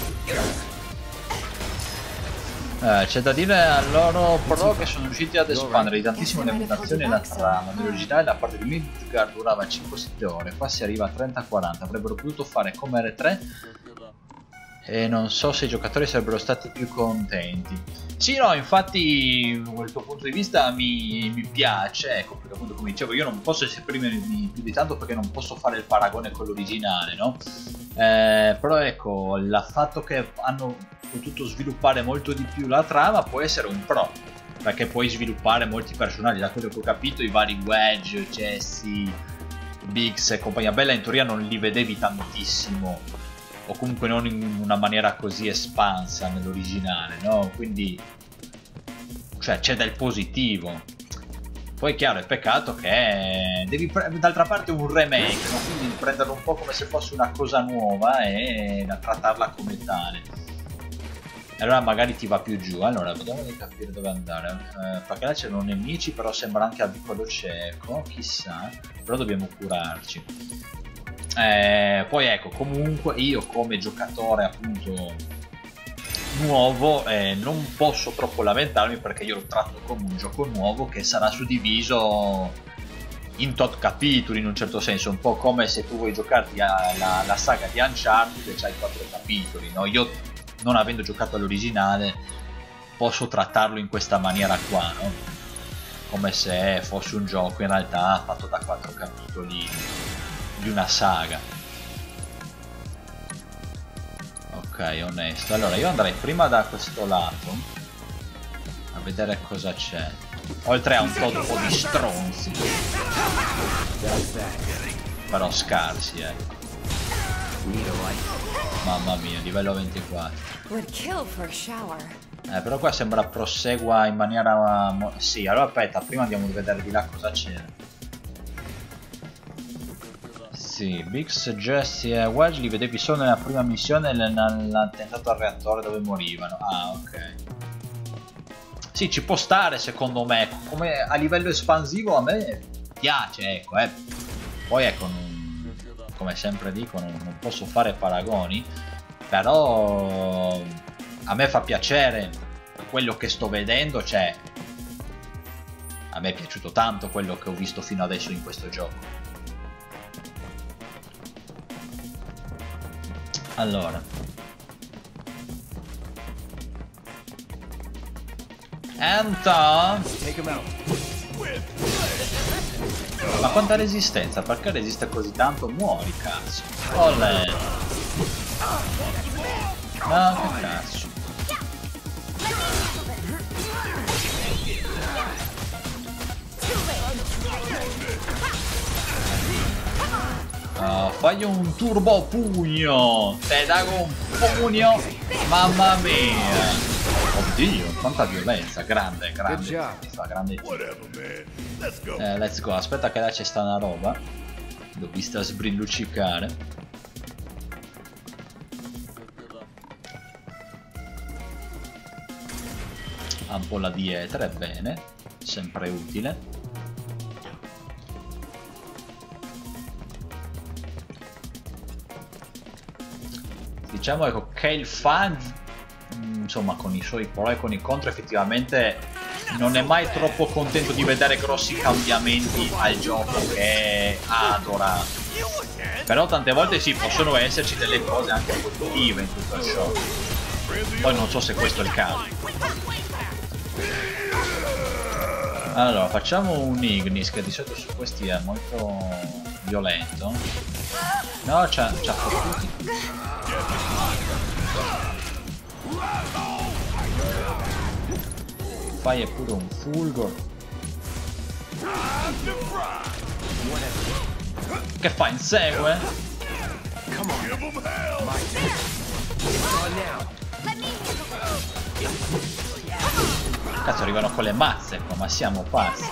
Eh, c'è da dire a loro però che sono riusciti ad espandere di tantissimo le mutazioni e la trama. Nell'originale la parte di Midgard durava cinque sette ore, qua si arriva a trenta quaranta. Avrebbero potuto fare come R tre e non so se i giocatori sarebbero stati più contenti. Sì, no, infatti quel tuo punto di vista mi, mi piace, ecco, perché appunto come dicevo io non posso esprimermi più di tanto perché non posso fare il paragone con l'originale, no? Eh, però ecco, il fatto che hanno potuto sviluppare molto di più la trama può essere un pro, perché puoi sviluppare molti personaggi. Da quello che ho capito i vari Wedge, Jesse, Biggs e compagnia bella in teoria non li vedevi tantissimo, o comunque non in una maniera così espansa nell'originale, no? Quindi cioè c'è del positivo. Poi è chiaro, è peccato che devi d'altra parte un remake, no? Quindi prenderlo un po' come se fosse una cosa nuova e da trattarla come tale. E allora magari ti va più giù. Allora vediamo di capire dove andare, eh, perché là c'erano nemici, però sembra anche al vicolo cieco, chissà, però dobbiamo curarci. Eh, poi ecco, comunque io come giocatore appunto nuovo eh, non posso troppo lamentarmi, perché io lo tratto come un gioco nuovo che sarà suddiviso in tot capitoli, in un certo senso, un po' come se tu vuoi giocarti la, la saga di Uncharted e c'hai quattro capitoli, no? Io non avendo giocato all'originale posso trattarlo in questa maniera qua, no? Come se fosse un gioco in realtà fatto da quattro capitoli di una saga. Ok, onesto. Allora io andrei prima da questo lato a vedere cosa c'è, oltre a un po' di stronzi, però scarsi, ecco. Mamma mia, livello ventiquattro. Eh, però qua sembra prosegua in maniera... Sì, allora aspetta, prima andiamo a vedere di là cosa c'è. Sì, Biggs, Jesse e Wedge li vedevi solo nella prima missione nell'attentato al reattore dove morivano. Ah, ok. Sì, ci può stare secondo me, come a livello espansivo a me piace, ecco, eh. Poi ecco, non, come sempre dico, non, non posso fare paragoni, però a me fa piacere quello che sto vedendo, cioè a me è piaciuto tanto quello che ho visto fino adesso in questo gioco. Allora, Anta. Ma quanta resistenza? Perché resiste così tanto? Muori, cazzo. Olè. Ma che cazzo. Uh, fagli un turbo pugno. Te dago un pugno. Mamma mia. Oddio, quanta violenza. Grande, grande. Mi fa grande. Eh, let's go. Aspetta che là c'è sta una roba. L'ho vista sbrilluccicare. Ampolla di etere, bene. Sempre utile. Diciamo ecco che il fan, insomma, con i suoi pro e con i contro, effettivamente non è mai troppo contento di vedere grossi cambiamenti al gioco che ha adorato. Però tante volte sì, possono esserci delle cose anche positive in tutto ciò. Poi non so se questo è il caso. Allora, facciamo un Ignis che di solito su questi è molto violento. No, c'ha fottuti. Fai pure un fulgor. Che fa? Insegue? Cazzo, arrivano con le mazze qua, ma siamo pazzi.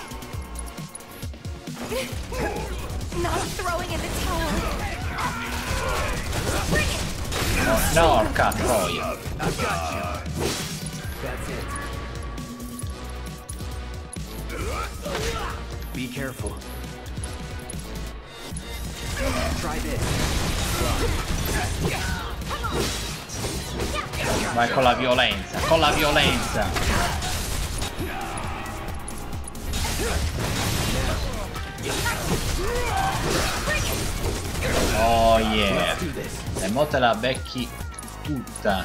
No, porca troia. Be careful. Try this. Vai con la violenza, con la violenza. Oh yeah. E mo te la becchi tutta.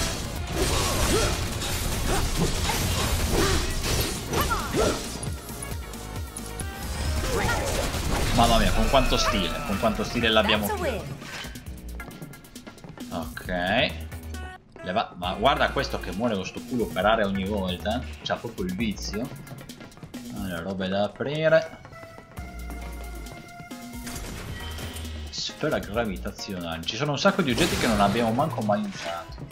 Mamma mia, con quanto stile, con quanto stile l'abbiamo qui. Ok. Leva... Ma guarda questo che muore con sto culo per area ogni volta. C'ha proprio il vizio. Allora, robe da aprire. Sfera gravitazionale. Ci sono un sacco di oggetti che non abbiamo manco mai usato.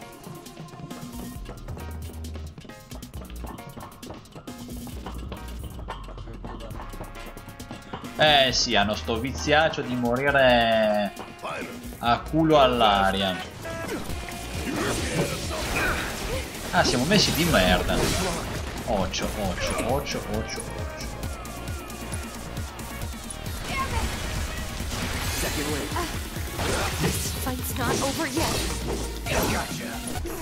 Eh sì, hanno sto viziaccio di morire a culo all'aria. Ah, siamo messi di merda. Occhio, occhio, occhio, occhio, occhio. This fight's not over yet. Gotcha.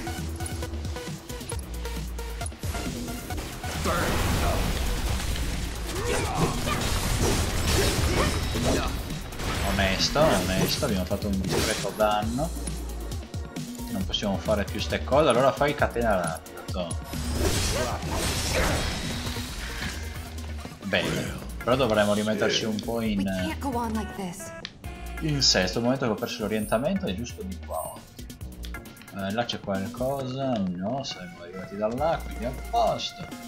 Burn. Onesto, onesto, abbiamo fatto un discreto danno. Non possiamo fare più ste cose, allora fai catena rapida. So. Bene, però dovremmo rimetterci un po' in in sesto. Il momento che ho perso l'orientamento è giusto di qua. Eh, là c'è qualcosa? No, siamo arrivati da là, quindi a posto.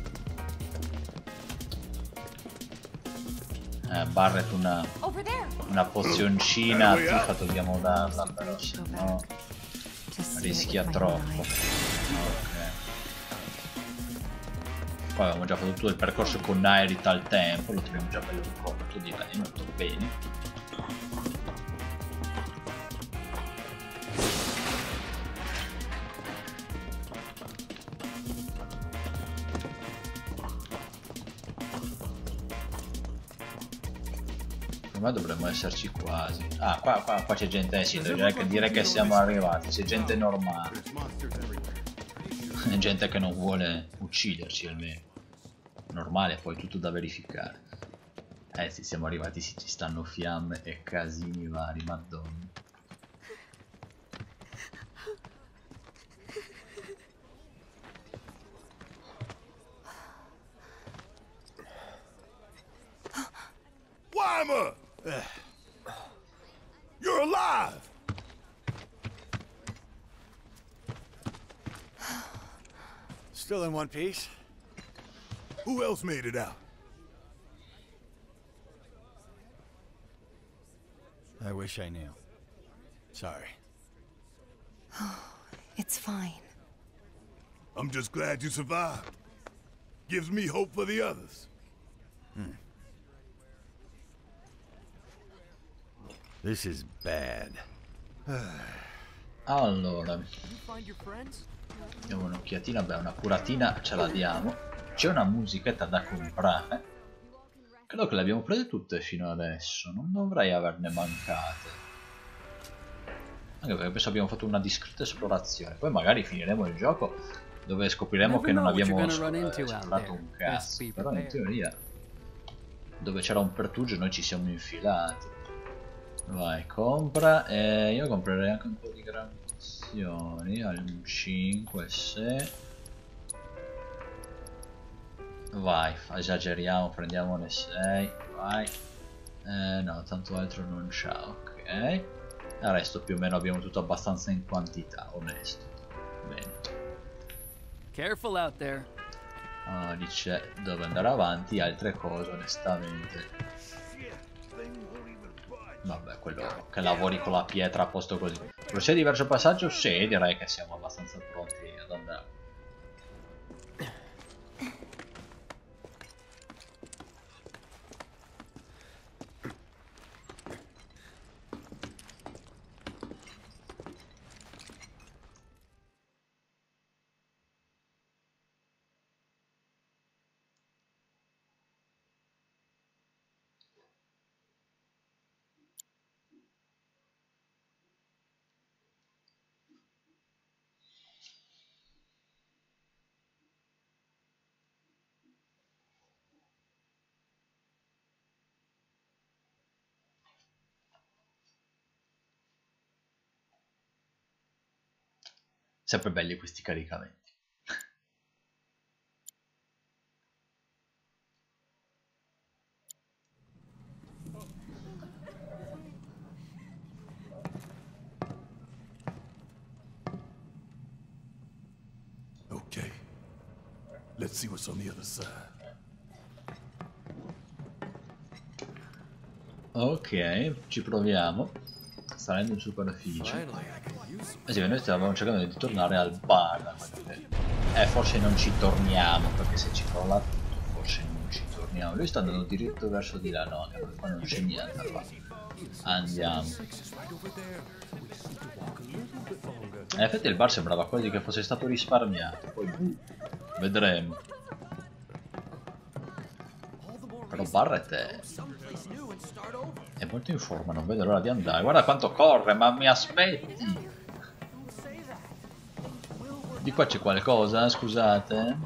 Eh, Barret una, una pozioncina tifa dobbiamo darla, però se no rischia troppo. Ok. Poi abbiamo già fatto tutto il percorso con Aerith al tempo, lo troviamo già bello corto, direi, molto bene. Secondo me dovremmo esserci quasi. Ah, qua, qua, qua c'è gente, eh sì, direi che, direi che siamo arrivati, c'è gente normale. Gente che non vuole ucciderci almeno. Normale, poi tutto da verificare. Eh sì, siamo arrivati, sì, ci stanno fiamme e casini vari, madonna. Wymer! You're alive! Still in one piece? Who else made it out? I wish I knew. Sorry. It's fine. I'm just glad you survived. Gives me hope for the others. Hmm. This is bad. Allora, diamo un'occhiatina, beh, una curatina ce la diamo. C'è una musichetta da comprare. Credo che le abbiamo prese tutte fino adesso, non dovrei averne mancate. Anche perché penso abbiamo fatto una discreta esplorazione. Poi magari finiremo il gioco dove scopriremo che non abbiamo esplorato un cazzo. Però in teoria, dove c'era un pertugio noi ci siamo infilati. Vai, compra, e io comprerei anche un po' di granazioni, al cinque, sei. Vai, esageriamo, prendiamo le sei, vai. Eh, no, tanto altro non c'ha, ok. Il resto più o meno abbiamo tutto abbastanza in quantità, onesto. Bene. Careful out there. Ah, dice dove andare avanti, altre cose onestamente. Vabbè, quello che lavori con la pietra a posto così. Procedi verso il passaggio? Sì, direi che siamo abbastanza pronti ad andare. Sempre belli questi caricamenti. Okay. Let's see what's on the other side. Ok, ci proviamo. Salendo in superficie. Eh sì, noi stavamo cercando di tornare al bar. Eh, forse non ci torniamo, perché se ci crolla tutto, forse non ci torniamo. Lui sta andando diritto verso di là, no, anche perché qua non c'è niente qua. Andiamo. In effetti il bar sembrava quasi che fosse stato risparmiato, poi uh, vedremo. Però Barret è... è molto in forma, non vedo l'ora di andare. Guarda quanto corre, ma mi aspetti! Di qua c'è qualcosa, scusate.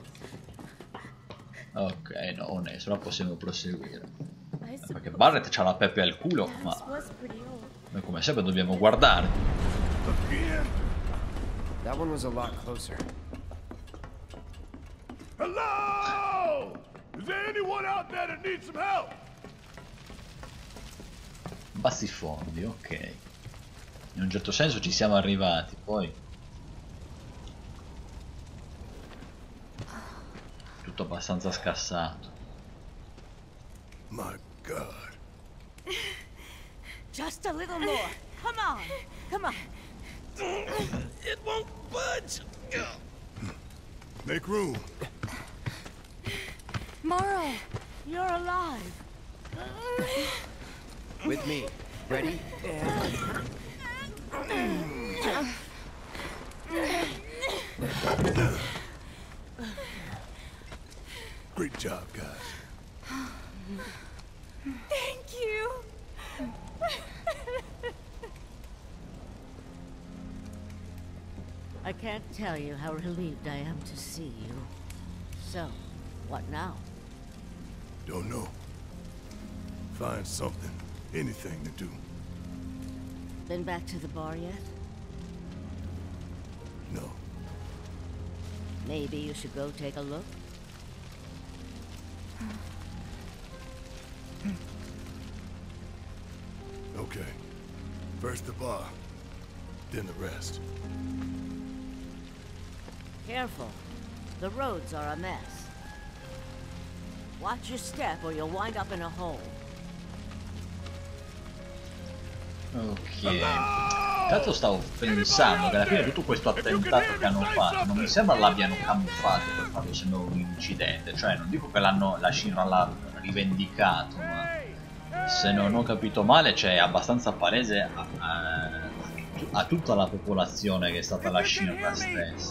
Ok, no, onesto, ora possiamo proseguire. Perché Barret c'ha la pepe al culo, ma noi come sempre dobbiamo guardare. That one was a lot closer. Hello! Is there anyone out there that needs some help? Bassi fondi, ok. In un certo senso ci siamo arrivati, poi tutto abbastanza scassato. My God. Just a little more. Come on. Come on. It won't budge. Make room. Morrow, you're alive. With me. Ready? Great job, guys. Thank you. can't tell you how relieved I am to see you. So, what now? Don't know. Find something, anything to do. Been back to the bar yet? No. Maybe you should go take a look? Okay. First the bar, then the rest. Careful. The roads are a mess. Watch your step or you'll wind up in a hole. Ok. Tanto stavo pensando che alla fine tutto questo attentato che hanno fatto non mi sembra l'abbiano camuffato per farlo sembrare un incidente. Cioè, non dico che l'hanno la Shinra l'ha rivendicato, ma se non ho capito male, c'è cioè, abbastanza palese a, a, a tutta la popolazione che è stata la Shinra stessa.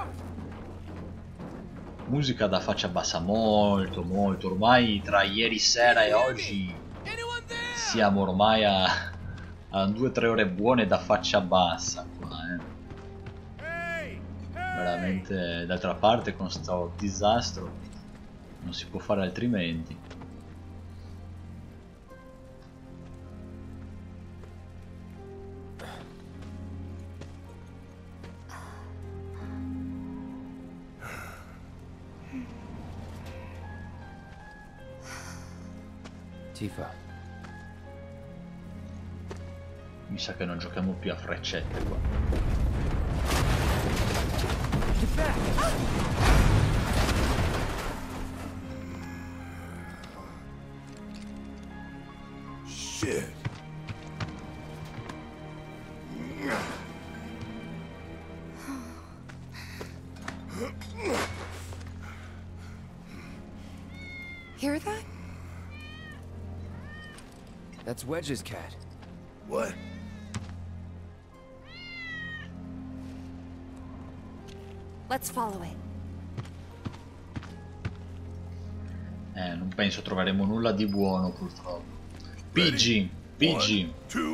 Musica da faccia bassa molto molto, ormai tra ieri sera e oggi siamo ormai a, a due o tre ore buone da faccia bassa qua, eh. Veramente, d'altra parte con sto disastro non si può fare altrimenti. Tifa. Mi sa che non giochiamo più a freccette qua. Shit. Hear that? That's Wedge's cat. What? Let's follow it. Eh, non penso troveremo nulla di buono purtroppo. P G, P G.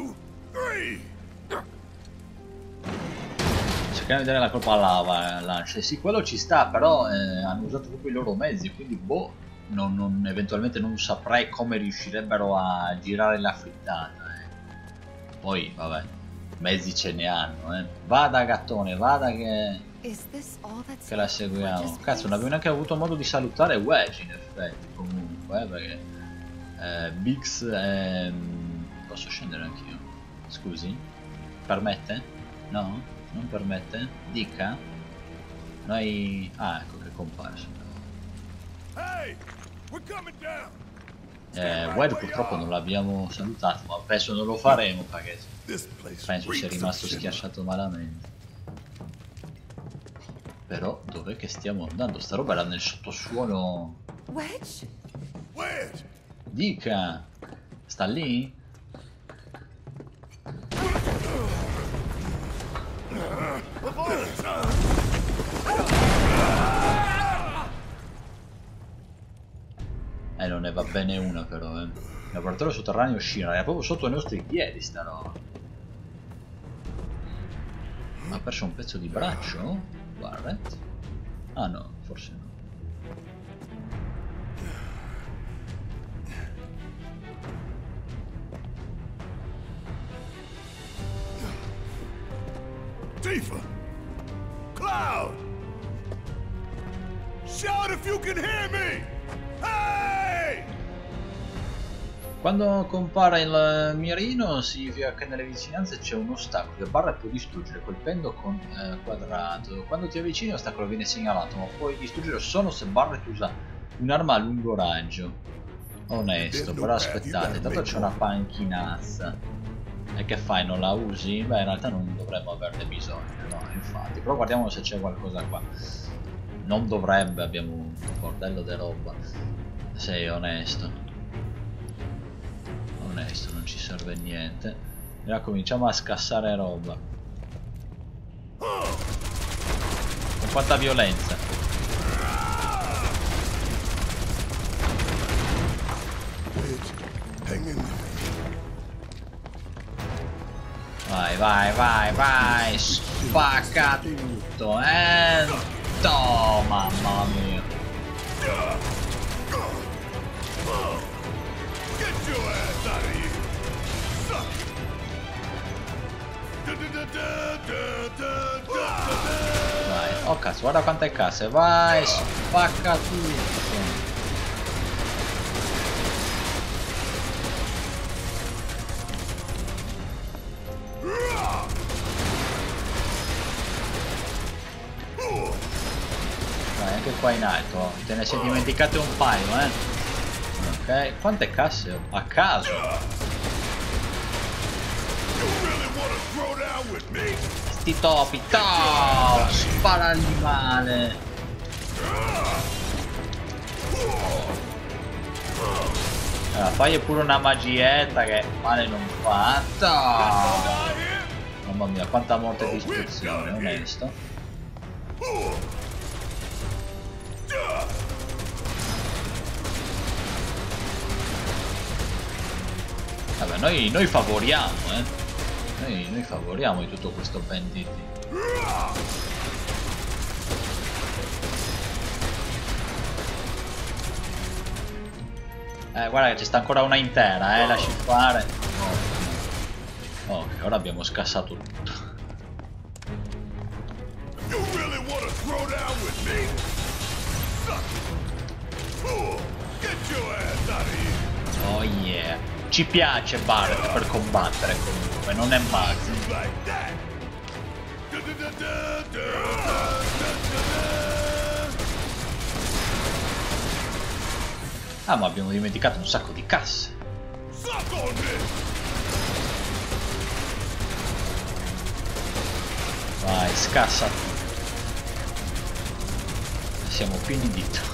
Cercare di dare la colpa all'Ava, Lance. Sì, quello ci sta, però eh, hanno usato proprio i loro mezzi, quindi boh, non, non, eventualmente non saprei come riuscirebbero a girare la frittata. Eh. Poi, vabbè, mezzi ce ne hanno, eh. Vada gattone, vada che... che la seguiamo. Cazzo, non abbiamo neanche avuto modo di salutare Wedge in effetti, comunque, eh, perché eh, Bix è... posso scendere anch'io? Scusi? Permette? No? Non permette? Dica? Noi... ah, ecco che è comparso. Eh, Wedge purtroppo non l'abbiamo salutato, ma penso non lo faremo perché penso sia rimasto schiacciato malamente. Però dov'è che stiamo andando? Sta roba era nel sottosuolo. Wedge? Wedge! Dica! Sta lì? Eh, non ne va bene una però, eh. Il laboratorio sotterraneo Shinra era proprio sotto i nostri piedi sta roba. Ha perso un pezzo di braccio? Barret? Ah no, forse no. Tifa! Cloud! Shout if you can hear me! Hey! Quando compare il mirino significa che nelle vicinanze c'è un ostacolo che Barret può distruggere colpendo con eh, quadrato. Quando ti avvicini l'ostacolo viene segnalato, ma puoi distruggere solo se Barret usa un'arma a lungo raggio. Onesto, però aspettate, tanto c'è una panchinazza. E che fai, non la usi? Beh, in realtà non dovremmo averne bisogno, no, infatti. Però guardiamo se c'è qualcosa qua. Non dovrebbe, abbiamo un bordello di roba. Sei onesto. Onesto, non ci serve niente. E ora cominciamo a scassare roba. Con quanta violenza. Vai, vai, vai, vai. Spacca tutto, eh. Oh, mamma mia. Vai, oh cazzo, guarda quante casse. Vai, spacca tutto. Anche qua in alto, te ne sei dimenticate un paio, eh. Ok, quante casse ho? A caso. Sti topi, to! Spara all'animale. Allora, fai pure una magietta che male non fa. To! Mamma mia, quanta morte e distruzione, onesto. Vabbè, noi, noi favoriamo, eh. Noi, noi favoriamo di tutto questo banditi. Eh, guarda che ci sta ancora una intera, eh, lasci fare. Oh. Ok, ora abbiamo scassato tutto. Oh yeah. Ci piace Barret per combattere comunque, non è male. Ah, ma abbiamo dimenticato un sacco di casse. Vai, scassa tutto. Siamo pieni di tutto.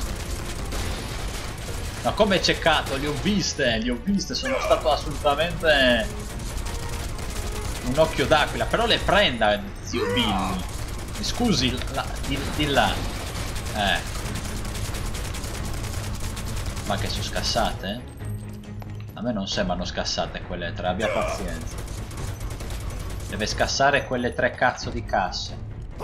Ma come è ceccato, li ho viste, li ho viste, sono stato assolutamente un occhio d'aquila, però le prenda zio Billy. Mi scusi, la, di, di là. Ecco. Ma che sono scassate? A me non sembrano scassate quelle tre, abbia pazienza. Deve scassare quelle tre cazzo di casse.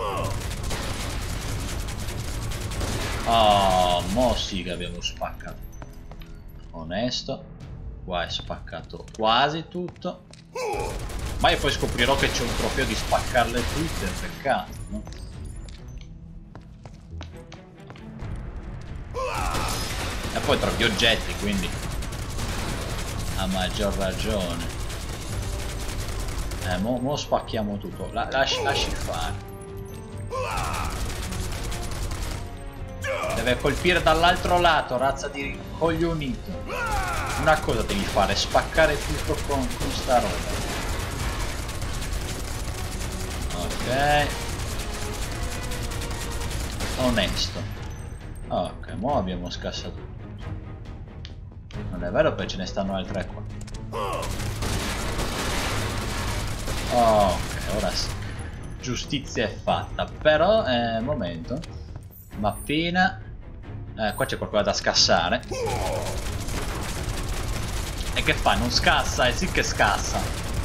Oh, mo sì che abbiamo spaccato. Onesto. Qua è spaccato quasi tutto. Ma io poi scoprirò che c'è un trofeo di spaccarle tutte. Peccato, no? E poi trovi oggetti, quindi a maggior ragione. Eh, mo, mo spacchiamo tutto. La, lasci, lasci fare. Deve colpire dall'altro lato, razza di coglionito. Una cosa devi fare, spaccare tutto con, con sta roba. Ok. Onesto. Ok, mo abbiamo scassato tutto. Non è vero, poi ce ne stanno altre qua. Ok, ora sì. Giustizia è fatta. Però, eh, momento. Mappina. Eh, qua c'è qualcosa da scassare. E che fa? Non scassa? E sì che scassa.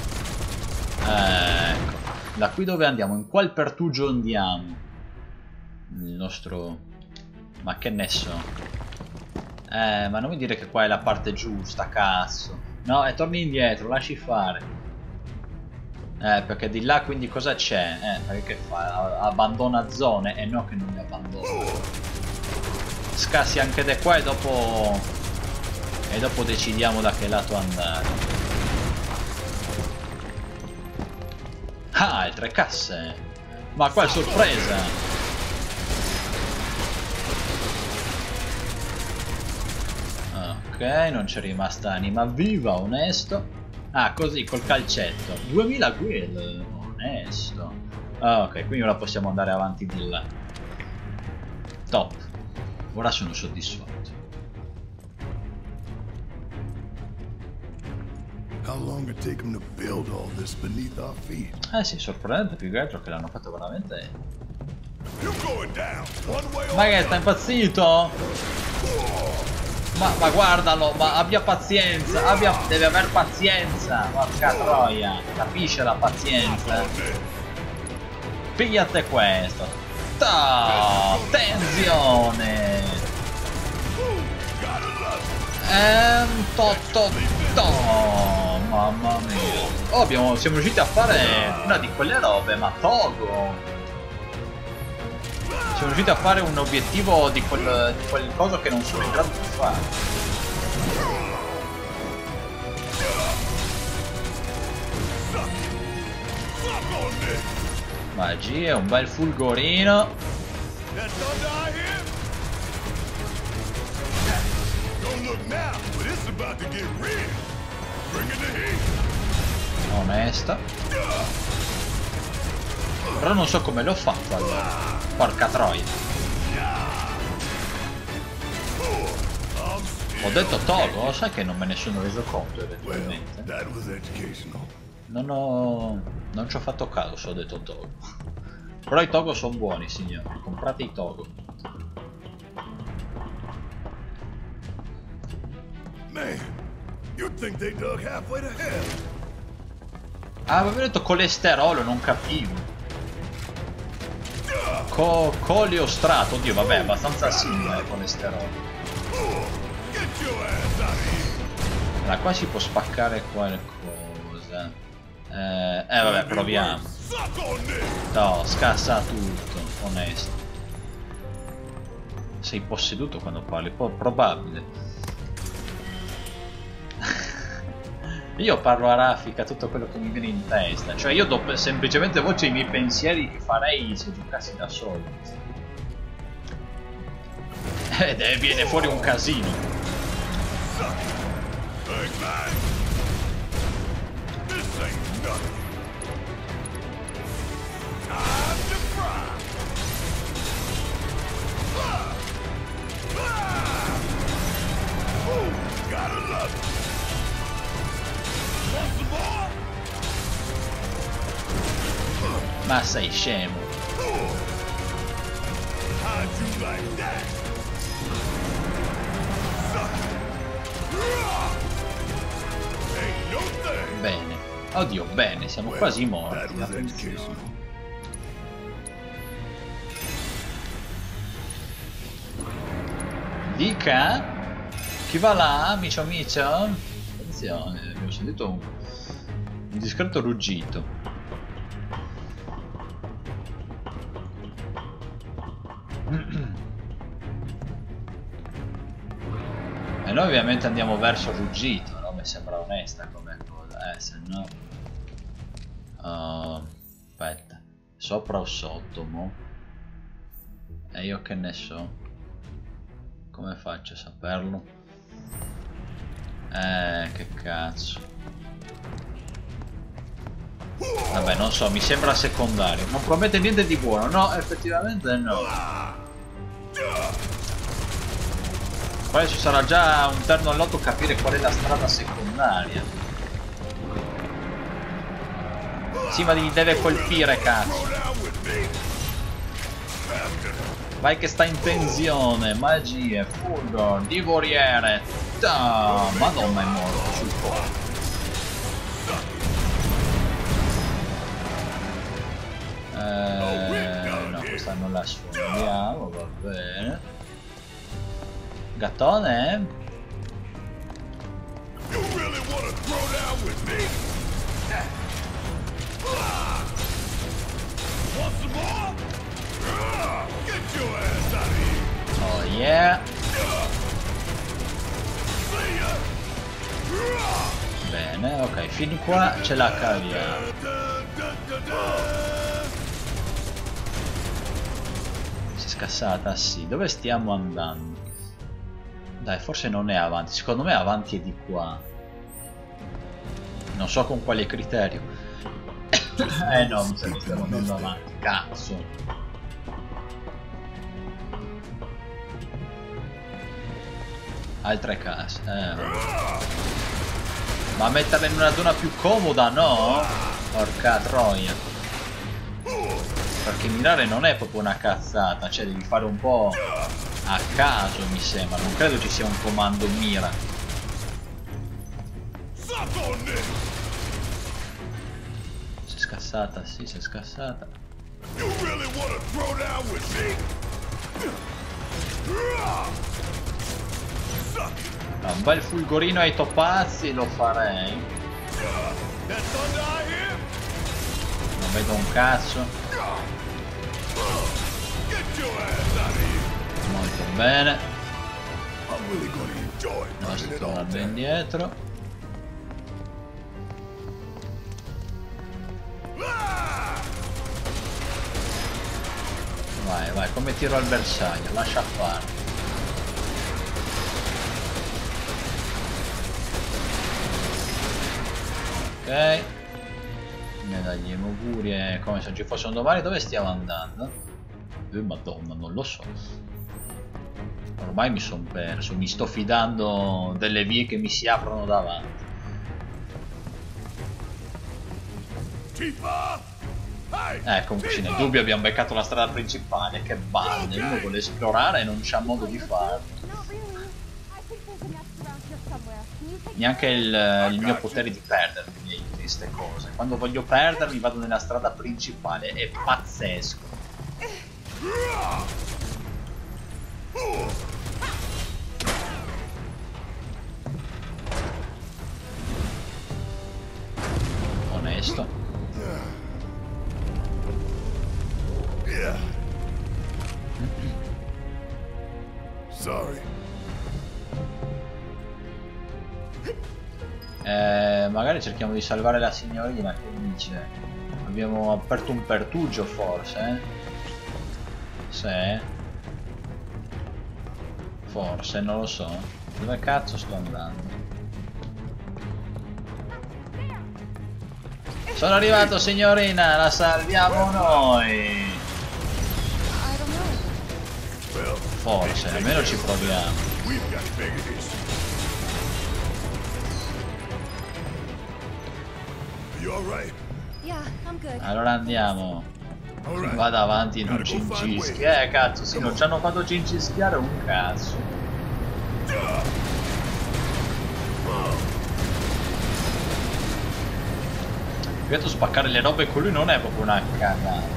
Ecco. Da qui dove andiamo? In qual pertugio andiamo? Il nostro... Ma che ne so? Eh, ma non mi dire che qua è la parte giusta, cazzo. No, e torni indietro, lasci fare. Eh, perché di là quindi cosa c'è? Eh, perché che fa? Abbandona zone? E eh, no che non li abbandona. Scassi anche da qua e dopo... E dopo decidiamo da che lato andare. Ah, altre casse. Ma qua è sorpresa. Ok, non c'è rimasta anima viva, onesto. Ah, così, col calcetto. duemila guild, onesto. Ah, ok, quindi ora possiamo andare avanti di là. Top. Ora sono soddisfatto. How long it take them to build all this beneath our feet? Eh sì, sorprendente più che altro che l'hanno fatto veramente. Ma che sta impazzito? Ma, ma guardalo, ma abbia pazienza, abbia, deve aver pazienza, porca troia, capisce la pazienza. Pigliate questo. Ta, tensione. Ehm, to, to, to. Mamma mia. Oh, abbiamo, siamo riusciti a fare una di quelle robe, ma Togo. Siamo riusciti a fare un obiettivo di quel, di quel coso che non sono in grado di fare. Magia, un bel fulgorino. Onesta. Però non so come l'ho fatto allora. Porca troia. Ho detto Togo, sai che non me ne sono reso conto eventualmente. Non ho... non ci ho fatto caso se ho detto Togo. Però i Togo sono buoni, signori. Comprate i Togo. Man, you'd think they dug halfway to hell. Ah, avevo detto colesterolo, non capivo. Co coleostrato, oddio, vabbè, abbastanza simile al colesterolo. Allora, qua si può spaccare qualcosa. Eh, eh vabbè, proviamo. No, scassa tutto, onesto. Sei posseduto quando parli, po probabile. Io parlo a raffica tutto quello che mi viene in testa. Cioè io do semplicemente voce ai miei pensieri che farei se giocassi da solo. Ed eh, viene fuori un casino. Ma sei scemo. Bene. Oddio, bene, siamo quasi morti. Dica? Chi va là, micio micio? Attenzione, abbiamo sentito un, un discreto ruggito. E noi ovviamente andiamo verso il ruggito, no? Mi sembra onesta come cosa, eh, se no... Uh, aspetta, sopra o sotto, mo? E io che ne so? Come faccio a saperlo? Eh, che cazzo. Vabbè, non so, mi sembra secondario. Non promette niente di buono, no, effettivamente no. Poi ci sarà già un terno all'otto capire qual è la strada secondaria. Sì, ma mi deve colpire, cazzo. Vai che sta in tensione. Magie, fulgor, divoriere. Ta, madonna, è morto sul cuore. Eh, no, questa non la sfondiamo, va bene. Gattone? Oh yeah. Bene, ok, fin qua ce la caviamo. Si è scassata, sì. Dove stiamo andando? Dai, forse non è avanti. Secondo me avanti è di qua. Non so con quale criterio. Eh no, mi sa che stiamo andando avanti. Cazzo. Altre case. Eh. Ma metterle in una zona più comoda, no? Porca troia. Perché mirare non è proprio una cazzata. Cioè, devi fare un po'... a caso, mi sembra. Non credo ci sia un comando mira. Si è scassata, sì, si è scassata. No, un bel fulgorino ai topazzi lo farei. Non vedo un cazzo. Molto bene. Basta tornare indietro. Vai, vai, come tiro al bersaglio, lascia fare. Ok. Medaglie augurie come se non ci fosse un domani. Dove stiamo andando? Eh, madonna, non lo so. Ormai mi sono perso. Mi sto fidando delle vie che mi si aprono davanti. Eh, comunque sì, nel dubbio abbiamo beccato la strada principale. Che balle, uno vuole esplorare e non c'ha modo di farlo. Neanche il, il mio potere di perdermi in queste cose. Quando voglio perdermi vado nella strada principale. È pazzesco. Onesto. Sorry. Eh, magari cerchiamo di salvare la signorina. Che dice? Abbiamo aperto un pertugio forse, eh? Sì. Forse, non lo so. Dove cazzo sto andando? Sono arrivato, signorina, la salviamo noi. Forse, almeno ci proviamo. Allora andiamo. Vado avanti e non cincischi. Eh cazzo, sì, non ci hanno fatto cincischiare un cazzo. Ripeto, spaccare le robe con lui non è proprio una cagata.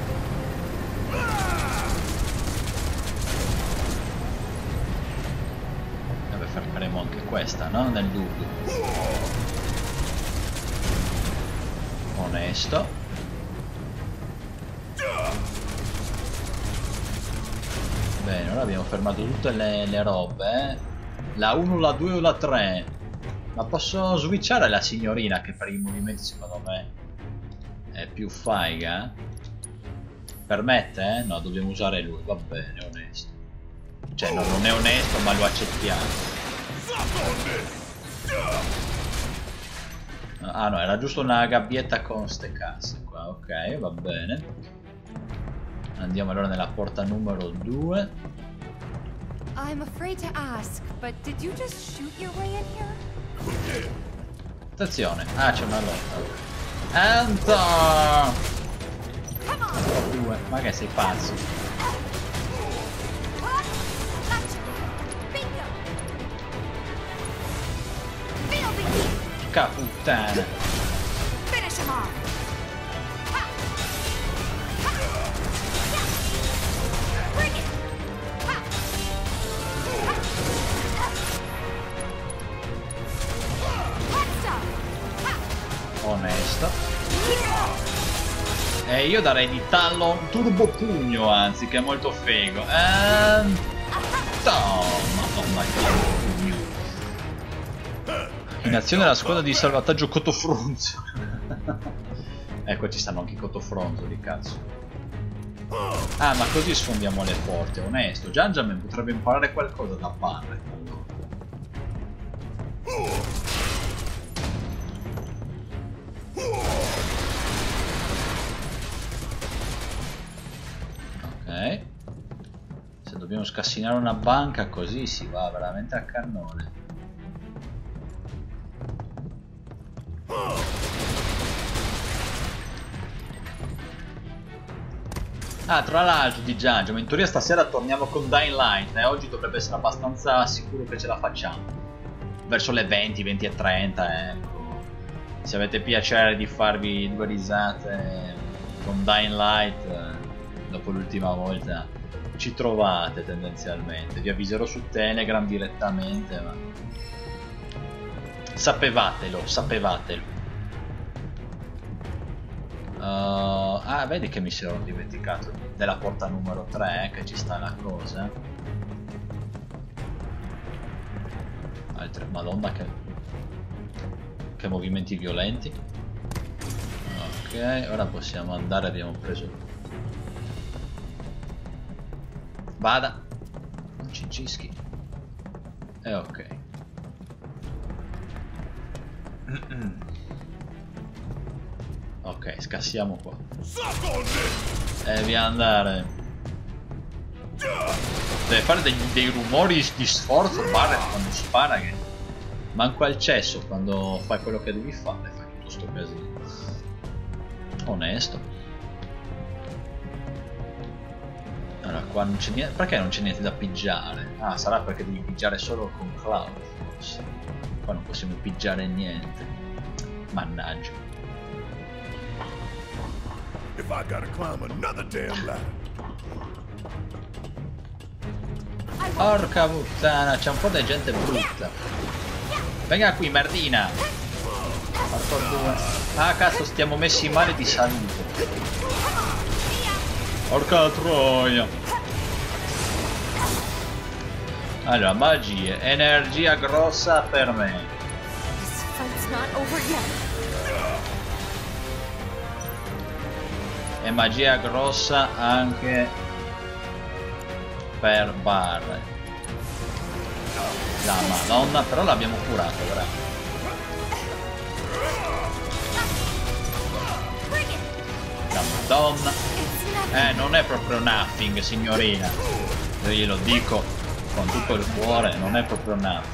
Vabbè, faremo anche questa, no? Nel dubbio. Onesto. Bene, ora abbiamo fermato tutte le, le robe, eh? La uno, la due o la tre. Ma posso switchare la signorina, che per i movimenti secondo me è più faiga. Permette, eh? No, dobbiamo usare lui, va bene, onesto. Cioè, no, non è onesto, ma lo accettiamo. Ah no, era giusto una gabbietta con ste casse qua, ok, va bene. Andiamo allora nella porta numero due. I'm afraid to ask, but did you just shoot your way in here? Attenzione, ah c'è una lotta. Anton! Due, ma che sei pazzo? Porca puttana! Finish him off. Onesto. E io darei di tallo turbo pugno, anzi, che è molto figo. And... Madonna, che pugno. In azione la squadra di salvataggio Cotofronzo. Ecco, ci stanno anche i Cotofronzoli, cazzo. Ah, ma così sfondiamo le porte, onesto. Janjamin potrebbe imparare qualcosa da Barret, allora. Ok. Se dobbiamo scassinare una banca così si va veramente a cannone. Ah, tra l'altro di Giangio, ma in teoria stasera torniamo con Dying Light e eh? Oggi dovrebbe essere abbastanza sicuro che ce la facciamo. Verso le venti, venti e trenta, ecco. Se avete piacere di farvi due risate con Dying Light, eh, dopo l'ultima volta ci trovate tendenzialmente. Vi avviserò su Telegram direttamente, ma sapevatelo, sapevatelo. Uh, ah, vedi che mi sono dimenticato della porta numero tre, eh, che ci sta la cosa. Altre, madonna che che movimenti violenti. Ok, ora possiamo andare, abbiamo preso. Vada, non ci cischi. E ok. Ok, scassiamo qua. E eh, via andare. Deve fare dei, dei rumori di sforzo Barret quando spara, che manco al cesso quando fai quello che devi fare, fai tutto sto casino. Onesto. Allora qua non c'è niente. Perché non c'è niente da pigiare? Ah, sarà perché devi pigiare solo con Cloud, forse. Qua non possiamo pigiare niente. Mannaggia. If I gotta climb another damn ladder. Porca puttana, c'è un po' di gente brutta. Venga qui, merdina. Porco due. Ah, cazzo, stiamo messi male di salute. Porca troia. Allora, magie, energia grossa per me. E magia grossa anche per Barret. La madonna, però l'abbiamo curato, bravo. La madonna. Eh, non è proprio nothing, signorina. Io glielo dico con tutto il cuore, non è proprio nothing.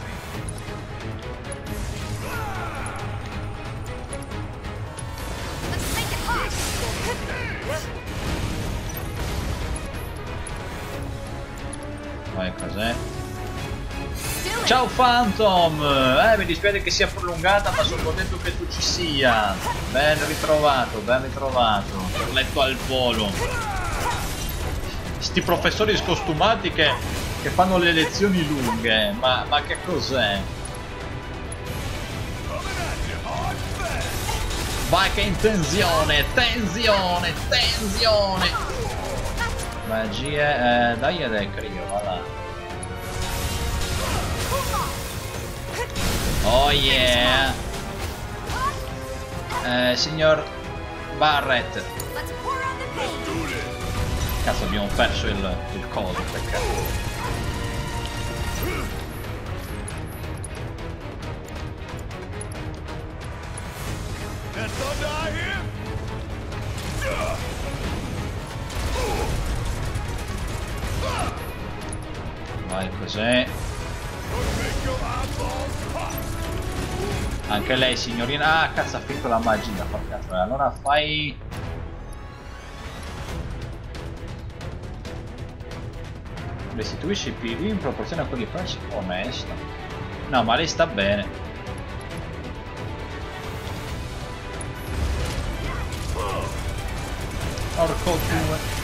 Vai, cos'è? Ciao Phantom! Eh, mi dispiace che sia prolungata, ma sono contento che tu ci sia. Ben ritrovato, ben ritrovato. Letto al volo. Sti professori scostumati che, che fanno le lezioni lunghe. Ma, ma che cos'è? Vai che in tensione! Tensione! Tensione! Magie, eh, dai ed è Crio, va là. Oh yeah. Eh, signor Barret. Cazzo, abbiamo perso il, il coso, peccato. Vai, cos'è? Anche lei, signorina. Ah, cazzo, ha finito la magia, porca troia. Allora fai... Restituisci P D in proporzione a quelli persi. Onesto. No, ma lei sta bene. Porco due.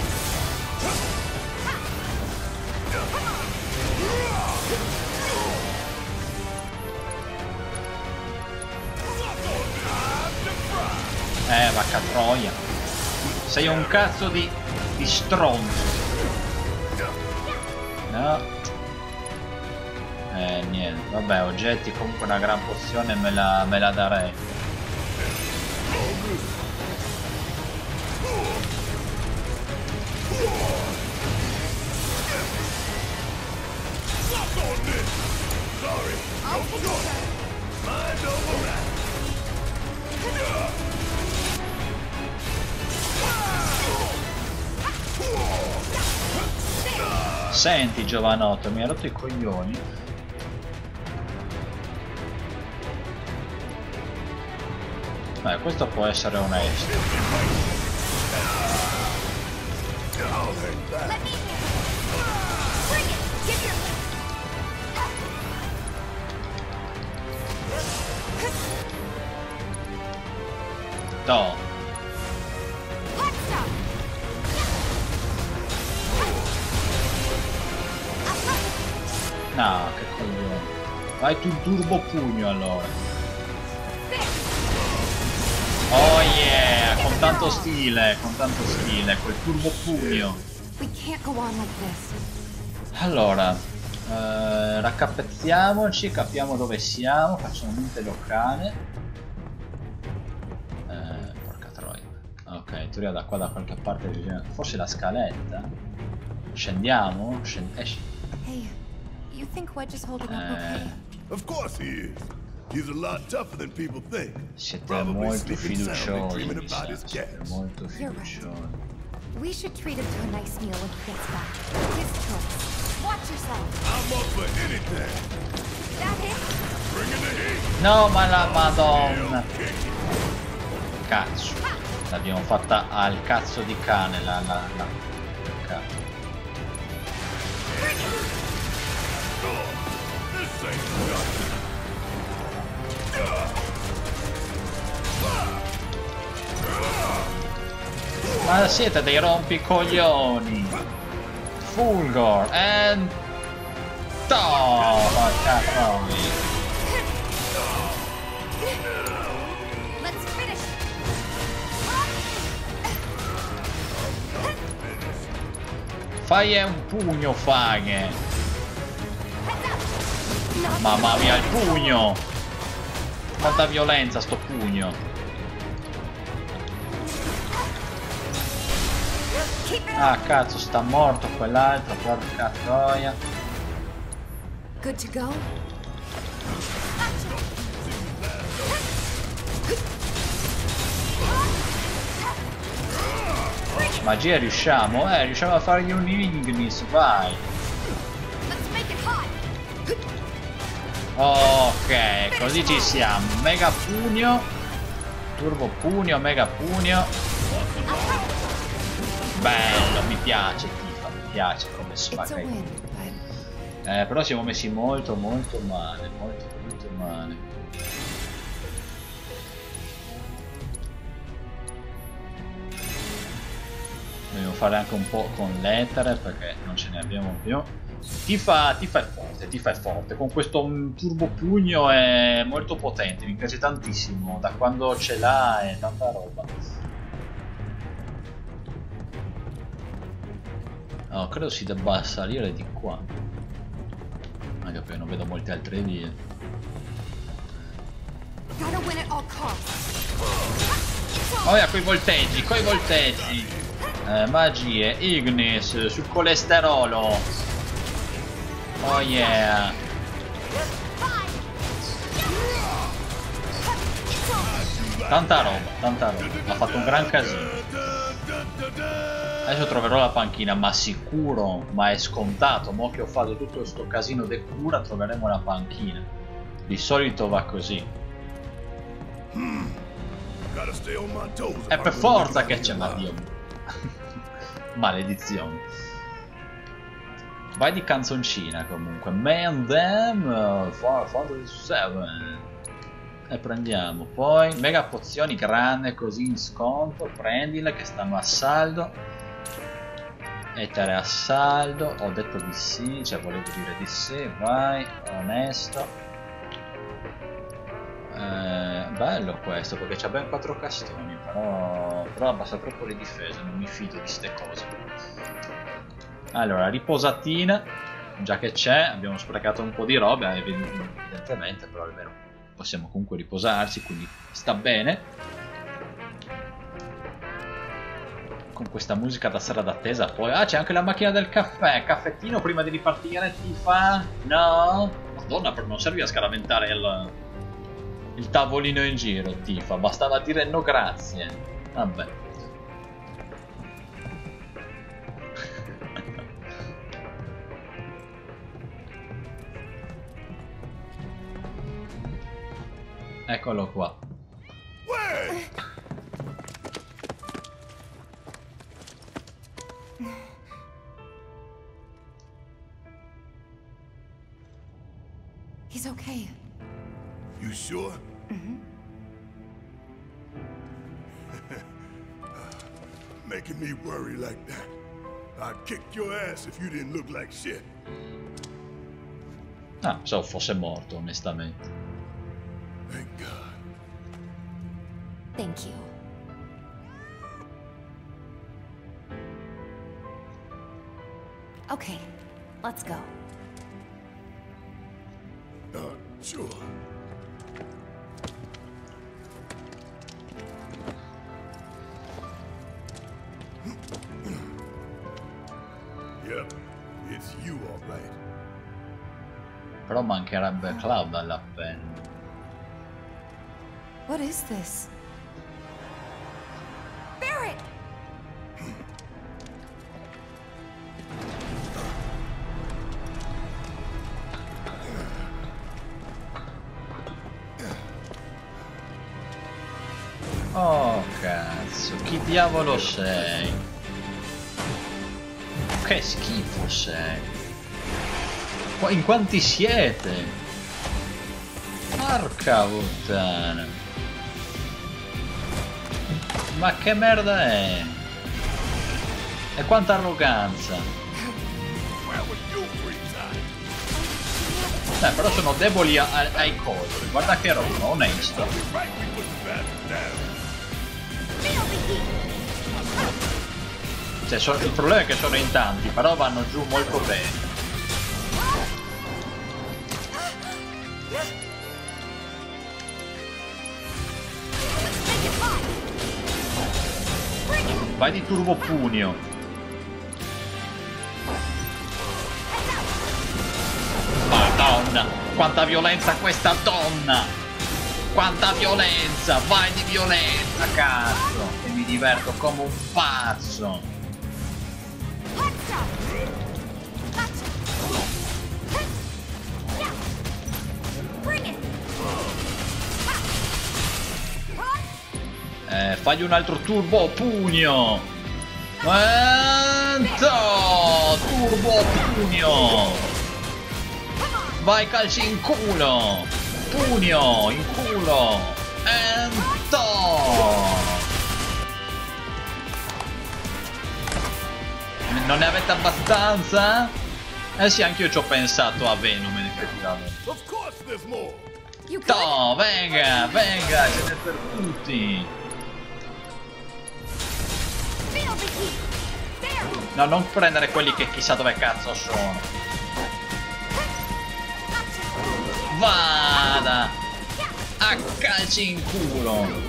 Eh, vacca troia. Sei un cazzo di, di stronzo. No. Eh, niente. Vabbè, oggetti, comunque una gran pozione me la, me la darei. Senti giovanotto, mi hai rotto i coglioni. Beh, questo può essere onesto. I'll hang back. Let me bring it. Give your No. hot stuff. No, che coglione. Vai tu il turbo pugno allora. Oh yeah, con tanto stile, con tanto stile, quel turbo pugno. We can't go on like this. Allora, eh, raccapezziamoci, capiamo dove siamo, facciamo mente locale. Eh, porca troia. Ok, in teoria da qua da qualche parte bisogna... Forse la scaletta? Scendiamo? Scend... eh, sc- Hey, you think Wedge is holding up Eh. okay? Of course he is. He's a lot tougher than people think. Siete Probably molto sleeping soundly, fiduciosi, dreaming mi about sa, his siete cats. molto You're right. fiduciosi. We should treat him to a nice meal when he gets back. His choice. Watch yourself. I'm up for anything. That it? Bringing the heat. No, ma la madonna. Cazzo. L'abbiamo fatta al cazzo di cane la la la. Cazzo. This ain't nothing. Ma siete dei rompicoglioni. Fulgor and no, porca troia. Let's finish. Fai un pugno, faghe. Mamma mia, il pugno. Quanta violenza sto pugno. Ah cazzo, sta morto quell'altro, porca troia. Good to go? Magia riusciamo? Eh, riusciamo a fargli un Ignis, vai. Ok, così ci siamo. Mega pugno. Turbo pugno, mega pugno. Bello, mi piace Tifa, mi piace come spacca i colpi. Eh, però siamo messi molto molto male, molto molto male. Dobbiamo fare anche un po' con l'etere perché non ce ne abbiamo più. Tifa, Tifa è forte, Tifa è forte. Con questo turbo pugno è molto potente, mi piace tantissimo. Da quando ce l'ha è tanta roba. No, credo si debba salire di qua. Anche perché non vedo molte altre vie. Oh yeah, coi volteggi, coi volteggi. Eh, magie, Ignis, sul colesterolo. Oh yeah. Tanta roba, tanta roba. Ha fatto un gran casino. Adesso troverò la panchina, ma sicuro, ma è scontato. Mo che ho fatto tutto questo casino de cura, troveremo la panchina. Di solito va così. È per forza che c'è, ma Dio. Maledizione. Vai di canzoncina comunque. Man them uh, sette. E prendiamo poi mega pozioni grande così in sconto. Prendile che stanno a saldo. Etere a saldo. Ho detto di sì, cioè volevo dire di sì. Vai, onesto. Eh, bello questo perché c'ha ben quattro castoni. Però, però abbassa troppo le difese. Non mi fido di ste cose. Allora, riposatina. Già che c'è, abbiamo sprecato un po' di roba evidentemente, però almeno possiamo comunque riposarci, quindi sta bene. Con questa musica da sera d'attesa poi... Ah, c'è anche la macchina del caffè. Caffettino prima di ripartire, Tifa? No? Madonna, però non serve a scaramentare il, il tavolino in giro, Tifa. Bastava dire no grazie. Vabbè. Eccolo qua. He's okay. You sure? Mm-hmm. Making me worry like that. I'd kick your ass if you didn't look like shit. Ah, pensavo fosse morto, onestamente. Thank God. Thank you. Okay, let's go. Uh, sure. Yep, it's you all right. Però mancherebbe Cloud all'appello. What is this? Barret! Oh cazzo, chi diavolo sei? Che schifo sei. Qua in quanti siete? Porca puttana. Ma che merda è? E quanta arroganza. Beh, però sono deboli a, a, ai colpi. Guarda che roba, onesto. Cioè, so, il problema è che sono in tanti, però vanno giù molto bene. Vai di turbo pugno. Madonna, quanta violenza questa donna. Quanta violenza, vai di violenza, cazzo. E mi diverto come un pazzo. Eh, fagli un altro turbo pugno. Ento, turbo pugno. Vai, calci in culo. Pugno in culo. Ento. Non ne avete abbastanza? Eh sì, anche io ci ho pensato a Venom, effettivamente. No, venga, venga, siete per tutti. No, non prendere quelli che chissà dove cazzo sono. Vada a calci in culo.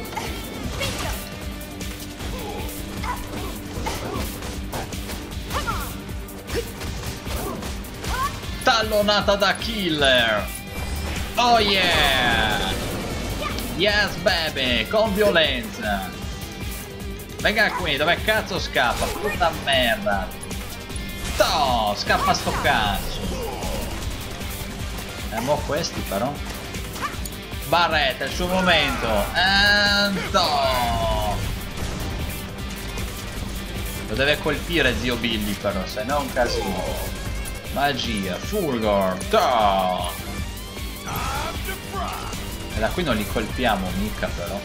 Tallonata da killer. Oh yeah. Yes baby, con violenza. Venga qui, dove cazzo scappa? Puta merda. No, scappa sto cazzo. E mo questi però. Barretta, il suo momento. Ento. Lo deve colpire zio Billy però, se no è un casino. Magia, Fulgor. No. E da qui non li colpiamo mica però.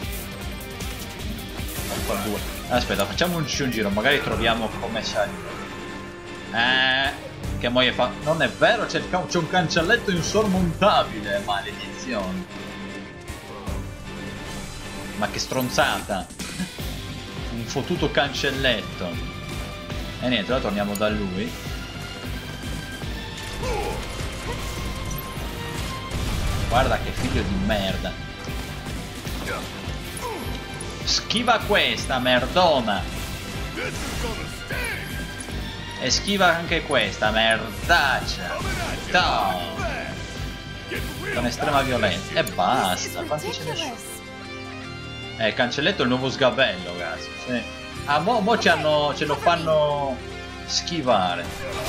Due. Aspetta, facciamoci un giro, magari troviamo come salire. Eh, che moglie fa... Non è vero, c'è un cancelletto insormontabile, maledizione. Ma che stronzata. Un fottuto cancelletto. E niente, ora torniamo da lui. Guarda che figlio di merda. Schiva questa, merdona. E schiva anche questa, merdaccia. No. Con estrema violenza. E basta. Quanti ce ne sono? Eh, il cancelletto è il nuovo sgabello, ragazzi. Sì. Ah, mo, mo ci hanno, ce lo fanno schivare.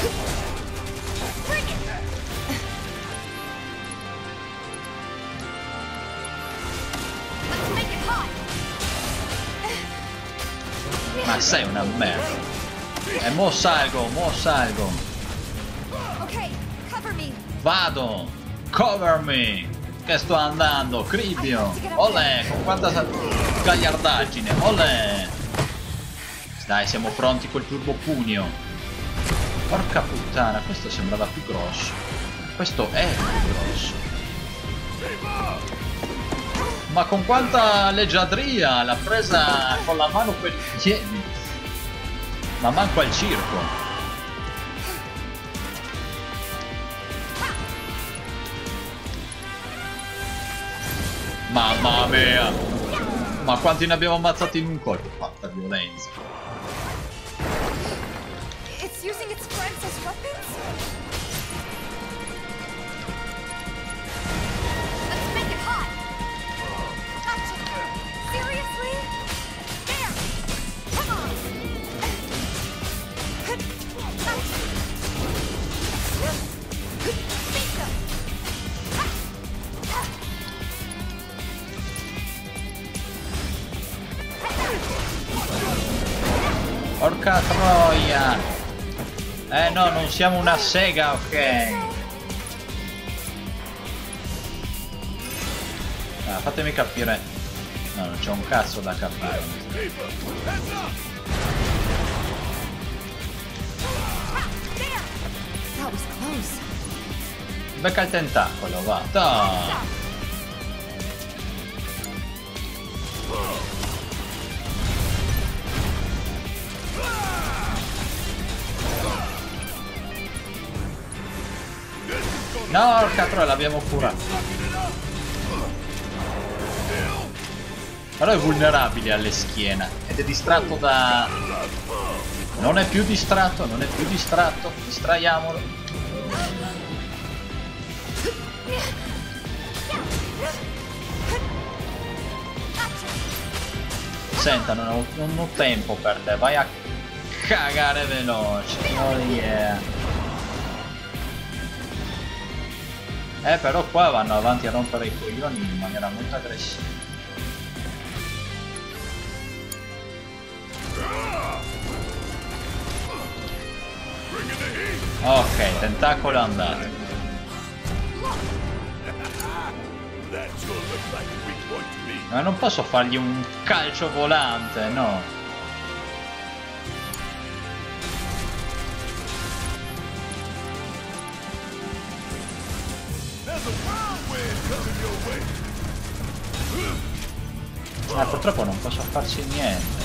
Ma sei una merda. E mo salgo, mo salgo. Vado. Cover me! Che sto andando, Cribio! Olè, con quanta gagliardaggine! Olè! Dai, siamo pronti col turbo pugno! Porca puttana, questo sembrava più grosso. Questo è più grosso. Ma con quanta leggiadria! L'ha presa con la mano per i piedi! Ma manco al circo! Mamma mia! Ma quanti ne abbiamo ammazzati in un colpo? Quanta violenza! It's using its friends as weapons? Let's make it hot! Gotcha! Seriously? There! Come on! Porca troia! Eh no, non siamo una sega, ok? Ah, fatemi capire. No, non c'è un cazzo da capire. Becca il tentacolo, va. Da. No, il cazzo l'abbiamo curato. Però è vulnerabile alle schiene ed è distratto da... Non è più distratto, non è più distratto. Distraiamolo. Senta, non ho, non ho tempo per te. Vai a cagare veloce. Oh yeah. Eh, però qua vanno avanti a rompere i coglioni in maniera molto aggressiva. Ok, tentacolo andato. Ma non posso fargli un calcio volante, no. Eh, purtroppo non posso farci niente.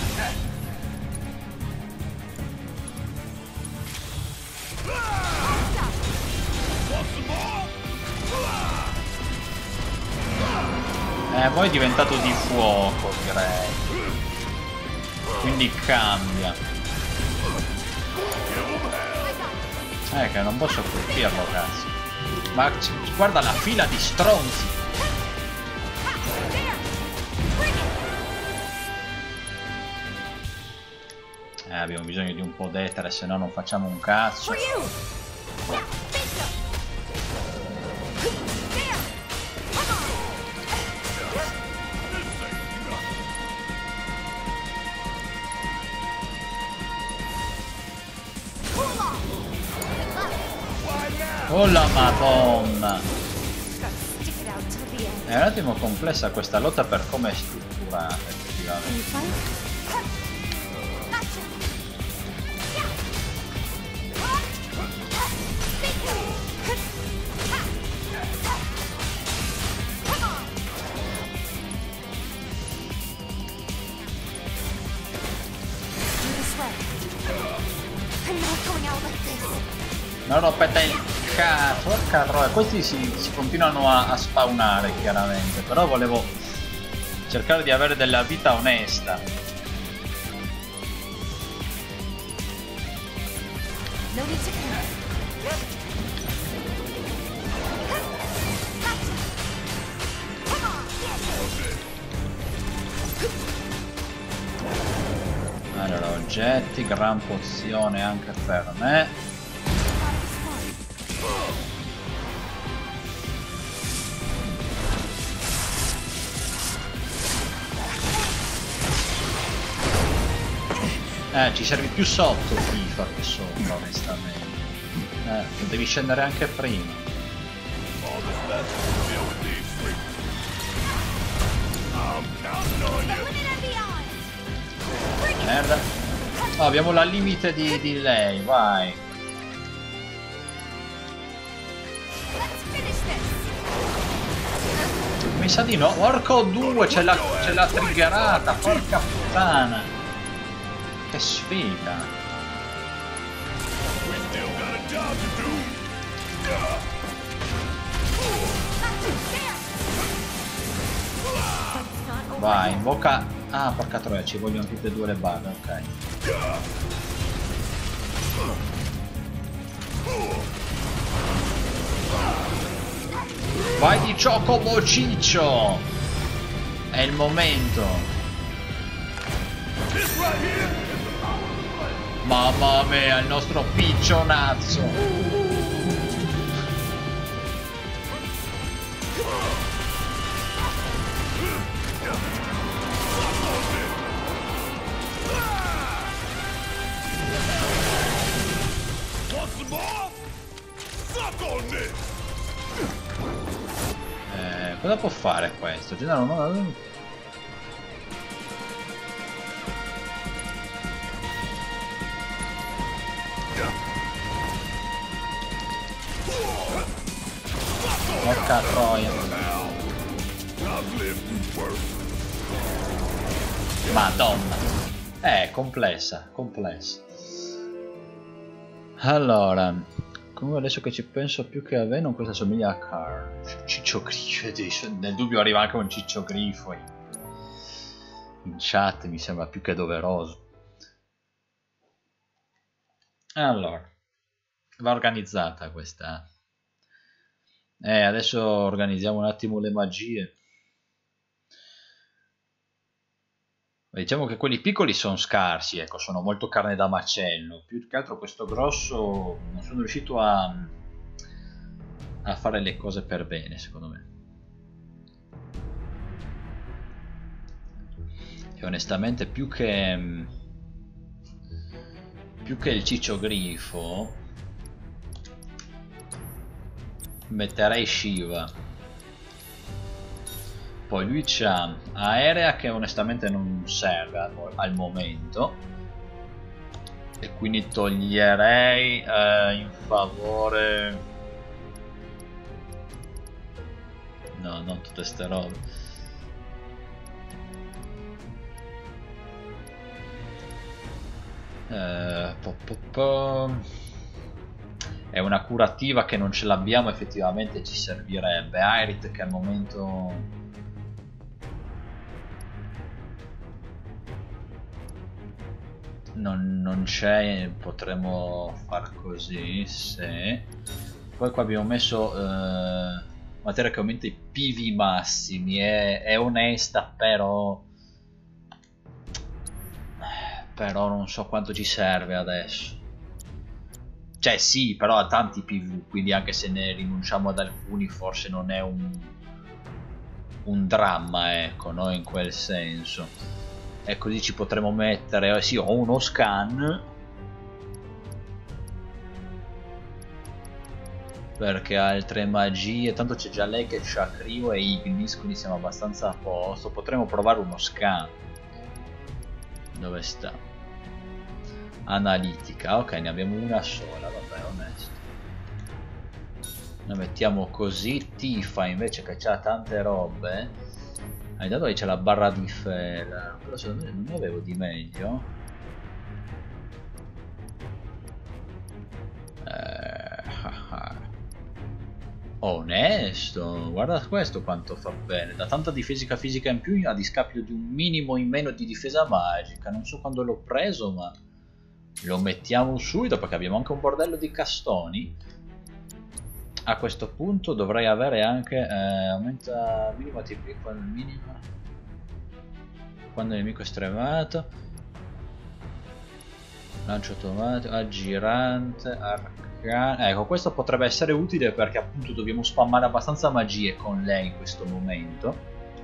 Eh, poi è diventato di fuoco, direi. Quindi cambia. Eh, che non posso colpirlo, cazzo. Ma guarda la fila di stronzi. Eh, abbiamo bisogno di un po' d'etere, se no non facciamo un cazzo. Oh la madonna! È un attimo complessa questa lotta per come è strutturata, effettivamente. Non rompete il cazzo, porca troia, questi si, si continuano a, a spawnare chiaramente, però volevo cercare di avere della vita onesta. Allora, oggetti, gran pozione anche per me. Eh, ci servi più sotto FIFA che sopra, onestamente. Eh, devi scendere anche prima. Merda. Oh, abbiamo la limite di, di lei, vai. Mi sa di no. Porco due, c'è la, c'è la triggerata, porca puttana. Che sfiga. Vai, in bocca. Ah, porca troia, ci vogliono tutte e due le barre, ok. Vai di Chocobo Ciccio! È il momento. Mamma mia, il nostro piccionazzo. Eh, cosa può fare questo? No, no, no. Porca troia. Madonna. Eh, complessa, complessa. Allora, comunque adesso che ci penso, più che a Venom questa somiglia a Carl. Ciccio Grifo, nel dubbio arriva anche un Ciccio Grifo in chat, mi sembra più che doveroso. Allora, va organizzata questa. Eh, adesso organizziamo un attimo le magie. Diciamo che quelli piccoli sono scarsi, ecco, sono molto carne da macello. Più che altro questo grosso non sono riuscito a, a fare le cose per bene, secondo me. E onestamente più che più che il Ciccio Grifo metterei Shiva. Poi lui c'ha Aerea che onestamente non serve al, al momento, e quindi toglierei eh, in favore, no, non tutte ste robe. Eh, po, po, po. È una curativa che non ce l'abbiamo, effettivamente ci servirebbe. Aerith che al momento non, non c'è, potremmo far così se poi qua abbiamo messo eh, materia che aumenta i P V massimi. È, è onesta, però però non so quanto ci serve adesso. Cioè sì, però ha tanti P V, quindi anche se ne rinunciamo ad alcuni forse non è un un dramma, ecco, no, in quel senso. E così ci potremo mettere, eh, sì, ho uno scan, perché altre magie, tanto c'è già lei che c'ha Cryo e Ignis, quindi siamo abbastanza a posto. Potremmo provare uno scan. Dove sta? Analitica, ok, ne abbiamo una sola, vabbè, onesto. La mettiamo così. Tifa invece che c'ha tante robe. Ah, intanto lì c'è la barra di ferro, però secondo me non ne avevo di meglio. Eh, onesto, guarda questo quanto fa bene. Da tanta difesa fisica in più a discapito di un minimo in meno di difesa magica. Non so quando l'ho preso, ma lo mettiamo subito perché abbiamo anche un bordello di castoni. A questo punto dovrei avere anche eh, aumenta minimo T P quando il minimo quando il nemico è stremato, lancio automatico, aggirante, arcano. Ecco, questo potrebbe essere utile perché appunto dobbiamo spammare abbastanza magie con lei in questo momento.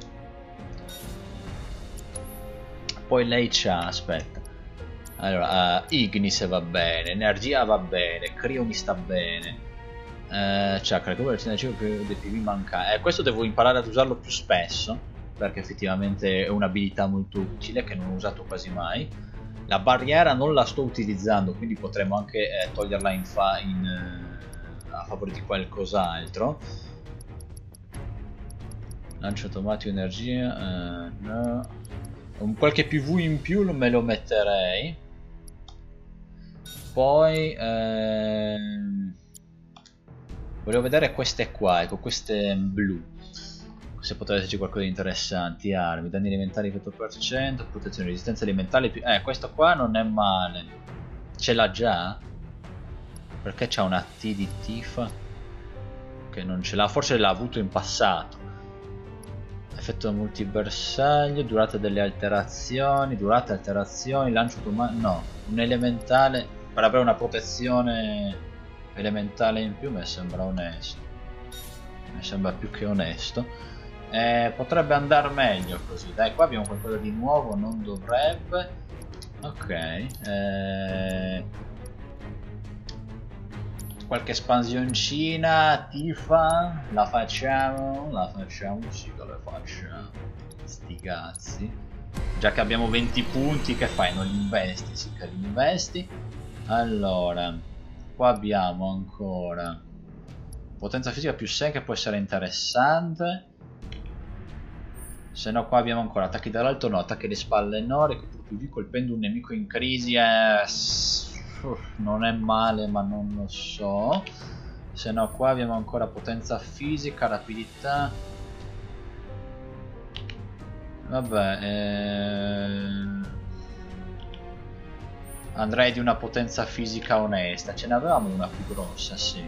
Poi lei c'ha, aspetta, allora uh, Ignis va bene, energia va bene, Cryo mi sta bene. Eh, chakra, come il cibo più dei P V manca. Eh, questo devo imparare ad usarlo più spesso, perché effettivamente è un'abilità molto utile che non ho usato quasi mai. La barriera non la sto utilizzando, quindi potremmo anche eh, toglierla in fa in, eh, a favore di qualcos'altro. Lancio automatico energia, eh, no. Un qualche P V in più me lo metterei. Poi ehm, volevo vedere queste qua, ecco, queste blu, se potrebbe esserci qualcosa di interessante. Armi, danni alimentari venti per cento, protezione, resistenza alimentare più... Eh, questo qua non è male. Ce l'ha già? Perché c'ha una T di Tifa che non ce l'ha, forse l'ha avuto in passato. Effetto multibersaglio, durata delle alterazioni, durata alterazioni, lancio automatico, no, un elementale per avere una protezione elementale in più mi sembra onesto, mi sembra più che onesto. Eh, potrebbe andare meglio così, dai, qua abbiamo qualcosa di nuovo, non dovrebbe, ok, eh... qualche espansioncina, Tifa, la facciamo, la facciamo, sì che la facciamo, sti cazzi, già che abbiamo venti punti, che fai, non li investi, sì che li investi. Allora, qua abbiamo ancora potenza fisica più sei che può essere interessante, se no qua abbiamo ancora attacchi dall'alto no, attacchi alle spalle no, recupero più V colpendo un nemico in crisi, eh... non è male ma non lo so. Se no qua abbiamo ancora potenza fisica, rapidità, vabbè, eh... andrei di una potenza fisica onesta, ce ne avevamo una più grossa, sì,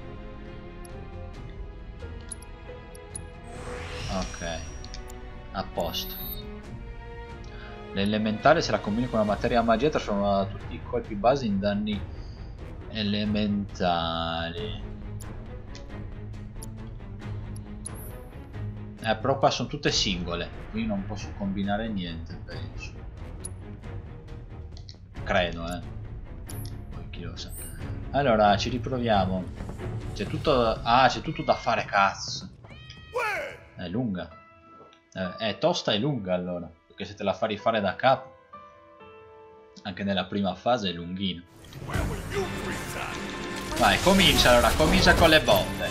ok, a posto. L'elementare, se la combini con una materia magia, trasforma tutti i colpi base in danni elementali. Eh, però qua sono tutte singole, quindi non posso combinare niente, penso. Credo, eh. Poi chi lo sa. Allora, ci riproviamo. C'è tutto... Ah, c'è tutto da fare, cazzo. È lunga. Eh, è tosta e lunga, allora. Perché se te la fa rifare da capo, anche nella prima fase è lunghino. Vai, comincia allora, comincia con le botte.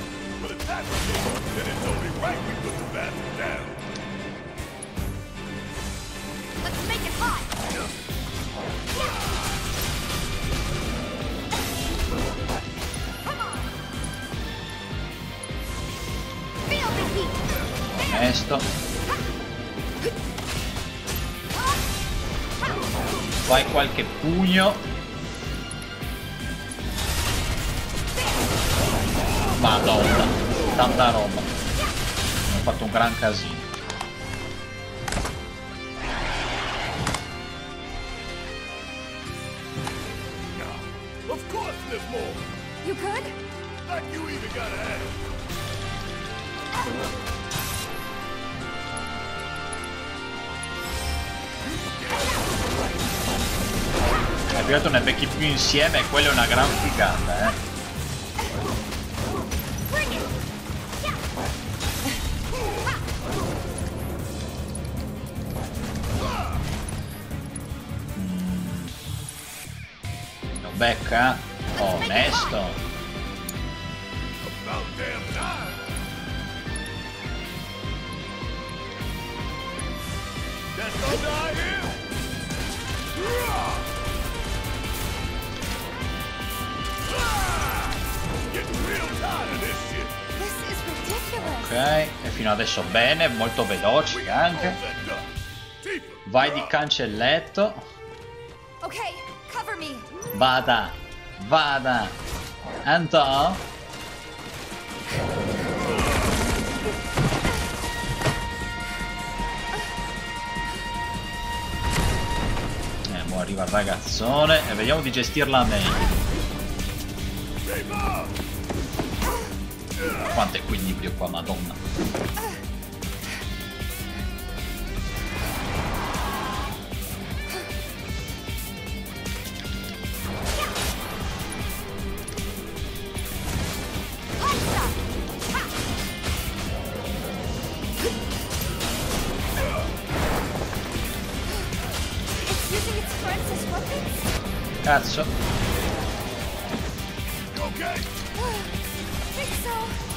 Onesto. Fai qualche pugno. Madonna, tanta roba. Ho fatto un gran casino. Of course there's more. You good? Like you even gotta have. Hai pigliato ne becchi più insieme e quella è una gran figata, eh. Mm. Lo becca? Oh, onesto. Ok, e fino adesso bene, molto veloci anche. Vai di cancelletto. Ok, cover me. Vada, vada. Anto. Eh, mo arriva il ragazzone e vediamo di gestirla meglio. Quanto equilibrio qua, madonna. It's Francis weapons? Cazzo. Okay. Think so.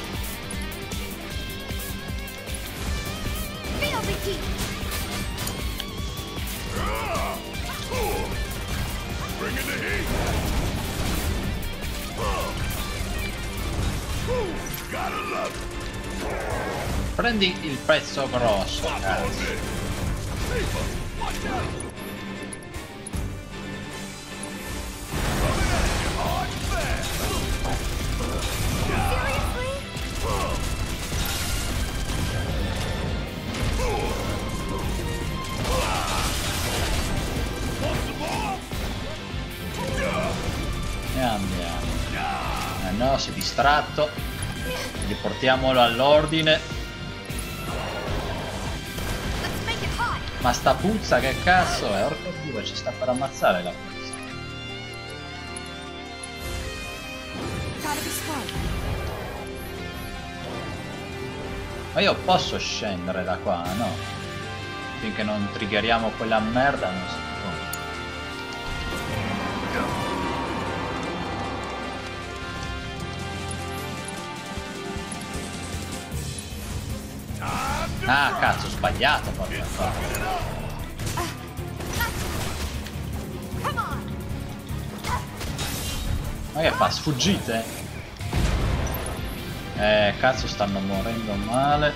Feel the heat. Ah! Ooh. Bring in the heat. Oh. Ooh. Gotta love it. Prendi il pezzo grosso, cazzo. Seriously? E andiamo. Eh no, si è distratto. Riportiamolo all'ordine. Ma sta puzza che cazzo è? Orca due, ci sta per ammazzare la puzza. Ma io posso scendere da qua, no? Finché non triggeriamo quella merda non si può. Ah, cazzo, ho sbagliato proprio. Ma che fa? Sfuggite? Eh, cazzo, stanno morendo male.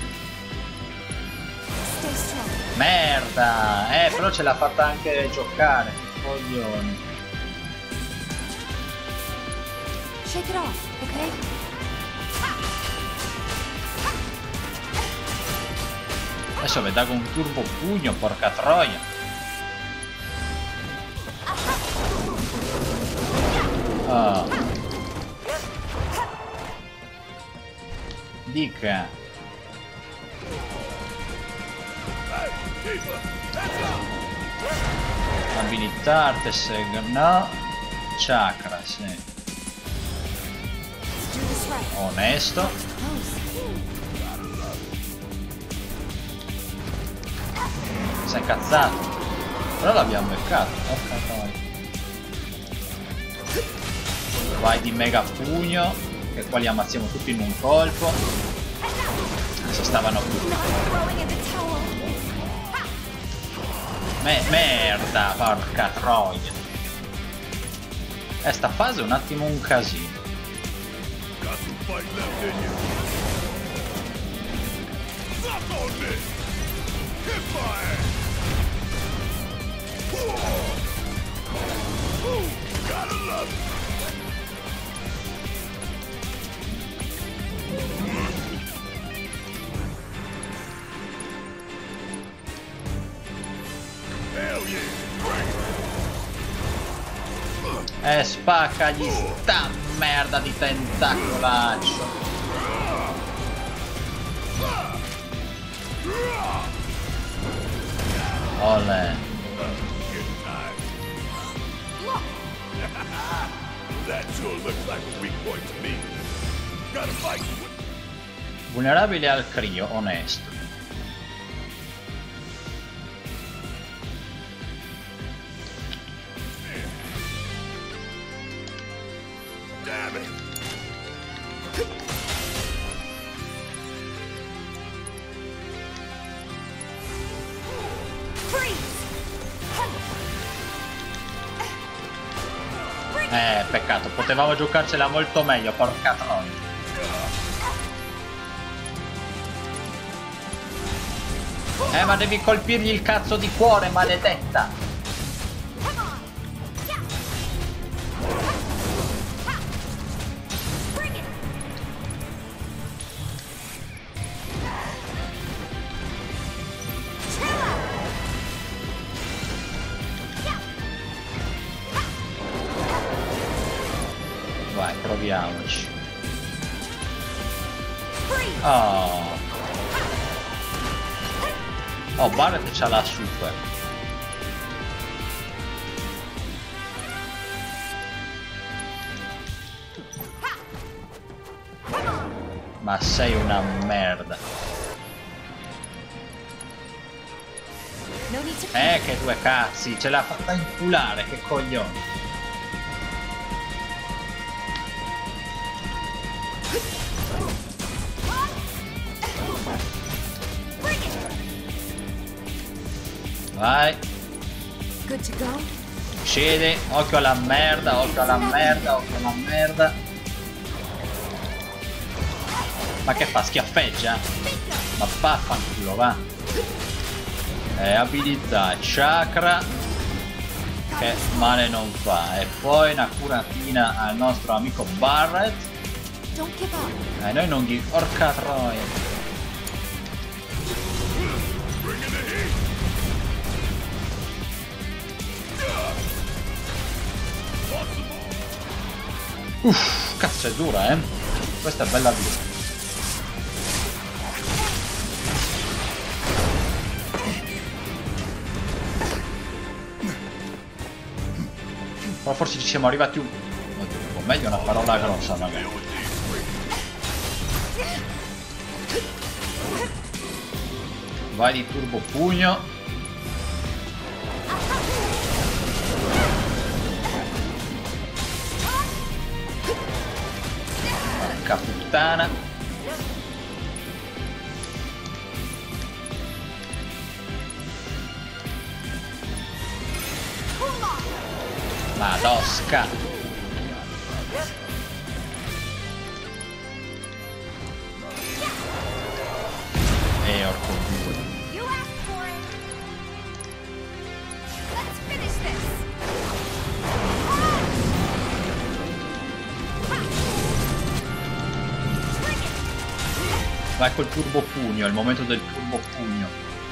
Merda! Eh, però ce l'ha fatta anche giocare. Che coglioni. Shake it off, ok? Adesso mi dà con un turbo pugno, porca troia. Oh. Dica. Abilità, arte seg... no. Chakra, sì. Onesto. Si è incazzato. Però l'abbiamo beccato. Porca troia. Vai di mega pugno. Che qua li ammazziamo tutti in un colpo. Adesso stavano qui. Me merda, porca troia. Eh, sta fase è un attimo un casino. Eh, spaccagli sta merda di tentacolaccio. Olè. Vulnerabile al crio, onesto. Eh, peccato, potevamo giocarcela molto meglio, porca troia. Eh, ma devi colpirgli il cazzo di cuore, maledetta. Vai, proviamoci. Oh. Oh, Barret c'ha la super. Ma sei una merda. No need to Eh, che due cazzi, ce l'ha fatta inculare, che coglione. Vai. Good to go? Scende, occhio alla merda, occhio alla merda, occhio alla merda. Ma che fa, schiaffeggia? Ma vaffanculo, va. Eh, abilità, chakra, che male non fa. E poi una curatina al nostro amico Barret. E eh, noi non gli... Porca troia. Uff, cazzo è dura, eh. Questa è bella dura. Però forse ci siamo arrivati un... o meglio una parola grossa magari. Vai di turbo pugno. Porca puttana. Madosca. E orco due. Vai col turbo pugno, è il momento del turbo pugno.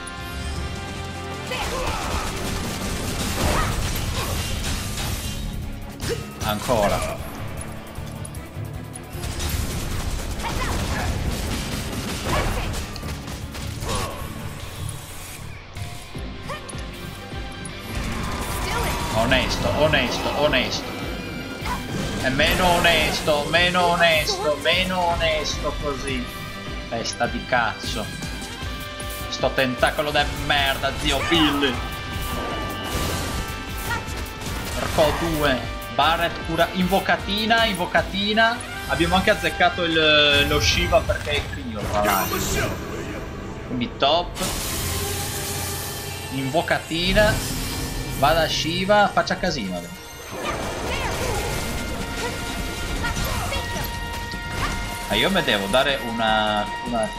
Ancora. Onesto, onesto, onesto. È meno onesto, meno onesto, meno onesto così. Testa di cazzo. Sto tentacolo da merda, zio Billy. Orco due. Barret cura. Invocatina, invocatina. Abbiamo anche azzeccato il, lo Shiva perché è Crio tra l'altro. Quindi top. Invocatina. Vada Shiva, faccia casino adesso. Ah, io mi devo dare una... una...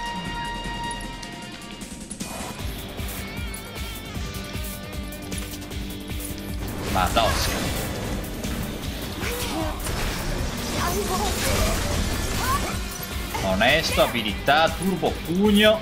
Madosca. Onesto, abilità, turbo pugno.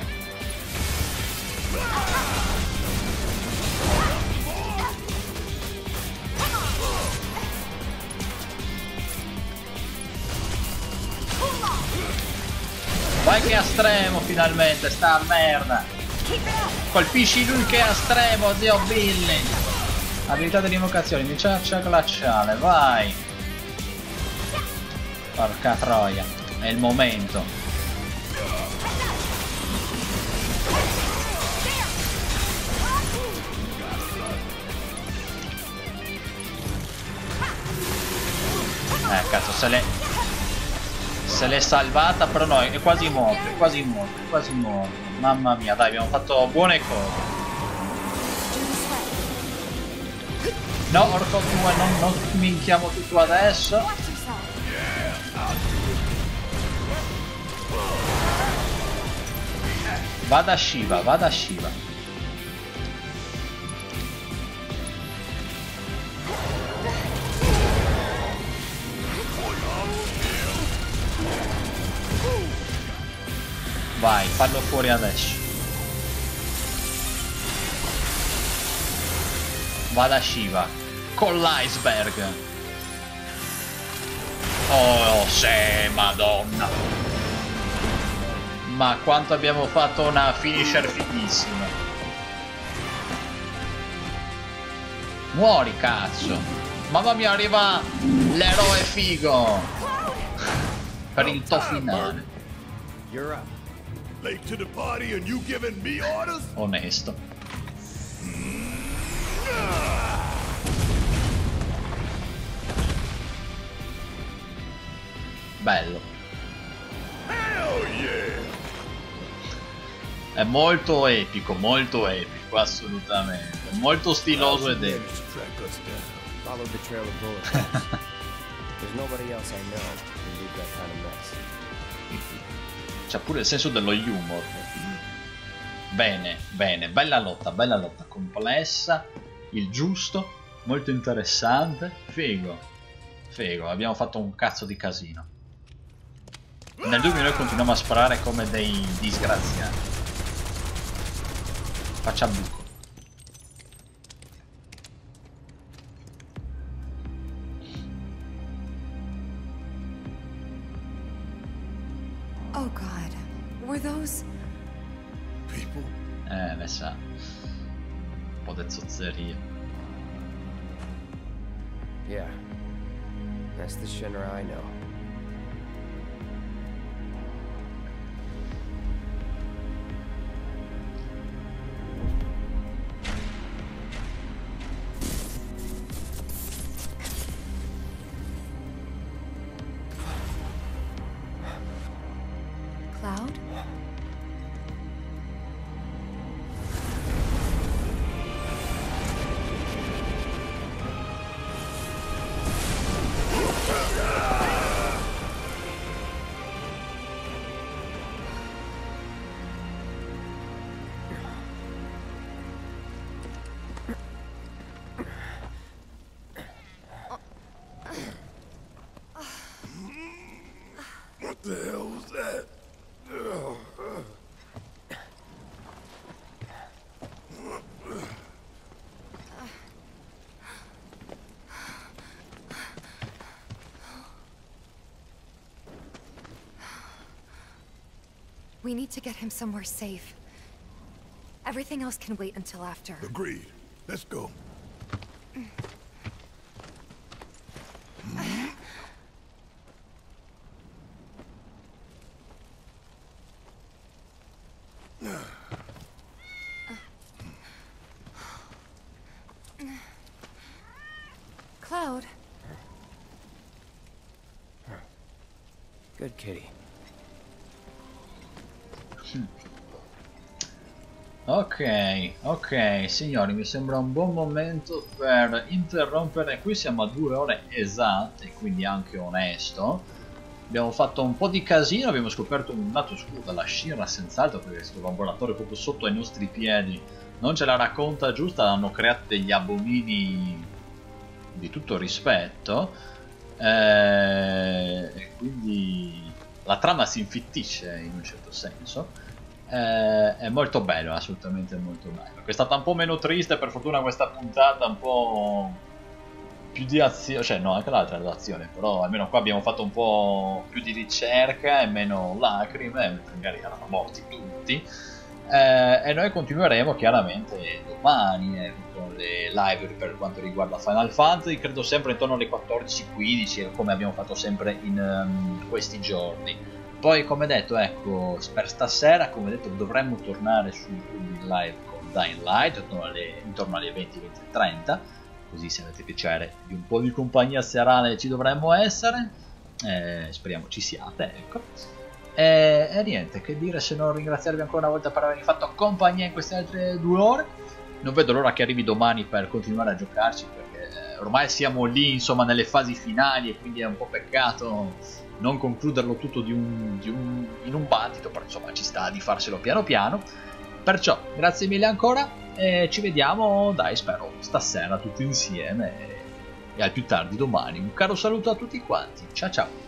Vai che è a stremo finalmente, sta a merda. Colpisci lui che è a stremo, zio Billy. Abilità dell'invocazione, minaccia glaciale, vai. Porca troia, è il momento. Eh cazzo, se l'è... se l'è salvata, però no, è quasi morto, è quasi morto, è quasi morto. Mamma mia, dai, abbiamo fatto buone cose. No, orco due, non, non minchiamo tutto adesso. Vada Shiva, vada Shiva. Vai, fallo fuori adesso. Vada Shiva con l'iceberg. Oh, sì, madonna. Ma quanto abbiamo fatto una finisher fighissima. Muori, cazzo. Mamma mia, arriva l'eroe figo per il to finale. You're up. Late to the party and you giving me orders? Onesto. Bello. È molto epico, molto epico, assolutamente. Molto stiloso ed epico. Follow the trail of bullets. There's nobody else I know who leave that kind of mess. C'ha pure il senso dello humor. Bene, bene, bella lotta, bella lotta, complessa, il giusto, molto interessante, figo, figo, abbiamo fatto un cazzo di casino. Nel dubbio noi continuiamo a sparare come dei disgraziati. Faccia buco. Oh God, were those people? Eh, ne sa. Un po' di zozzeria. Yeah, that's the Shinra I know. Cloud? What the hell was that? We need to get him somewhere safe. Everything else can wait until after. Agreed. Let's go. Cloud. Good kitty. Ok, ok, signori, mi sembra un buon momento per interrompere. Qui siamo a due ore esatte, quindi anche onesto. Abbiamo fatto un po' di casino, abbiamo scoperto un lato oscuro dalla Shinra, senz'altro, perché questo laboratorio proprio sotto ai nostri piedi non ce la racconta giusta, hanno creato degli abomini di tutto rispetto, eh, e quindi la trama si infittisce in un certo senso. Eh, è molto bello, assolutamente molto bello. È stata un po' meno triste, per fortuna, questa puntata, un po' più di azione, cioè no, anche l'altra è l'azione, però almeno qua abbiamo fatto un po' più di ricerca e meno lacrime, mentre magari erano morti tutti. Eh, e noi continueremo chiaramente domani eh, con le live per quanto riguarda Final Fantasy, credo sempre intorno alle quattordici quindici, come abbiamo fatto sempre in um, questi giorni. Poi, come detto, ecco, per stasera, come detto, dovremmo tornare su YouTube in live con Dying Light intorno alle, intorno alle venti venti e trenta, così se avete piacere di un po' di compagnia serale ci dovremmo essere, eh, speriamo ci siate, ecco. E, e niente, che dire se non ringraziarvi ancora una volta per avermi fatto compagnia in queste altre due ore. Non vedo l'ora che arrivi domani per continuare a giocarci, perché ormai siamo lì, insomma, nelle fasi finali, e quindi è un po' peccato non concluderlo tutto di un, di un, in un battito, però insomma ci sta di farselo piano piano. Perciò grazie mille ancora e ci vediamo, dai, spero stasera tutti insieme, e, e al più tardi domani. Un caro saluto a tutti quanti, ciao ciao.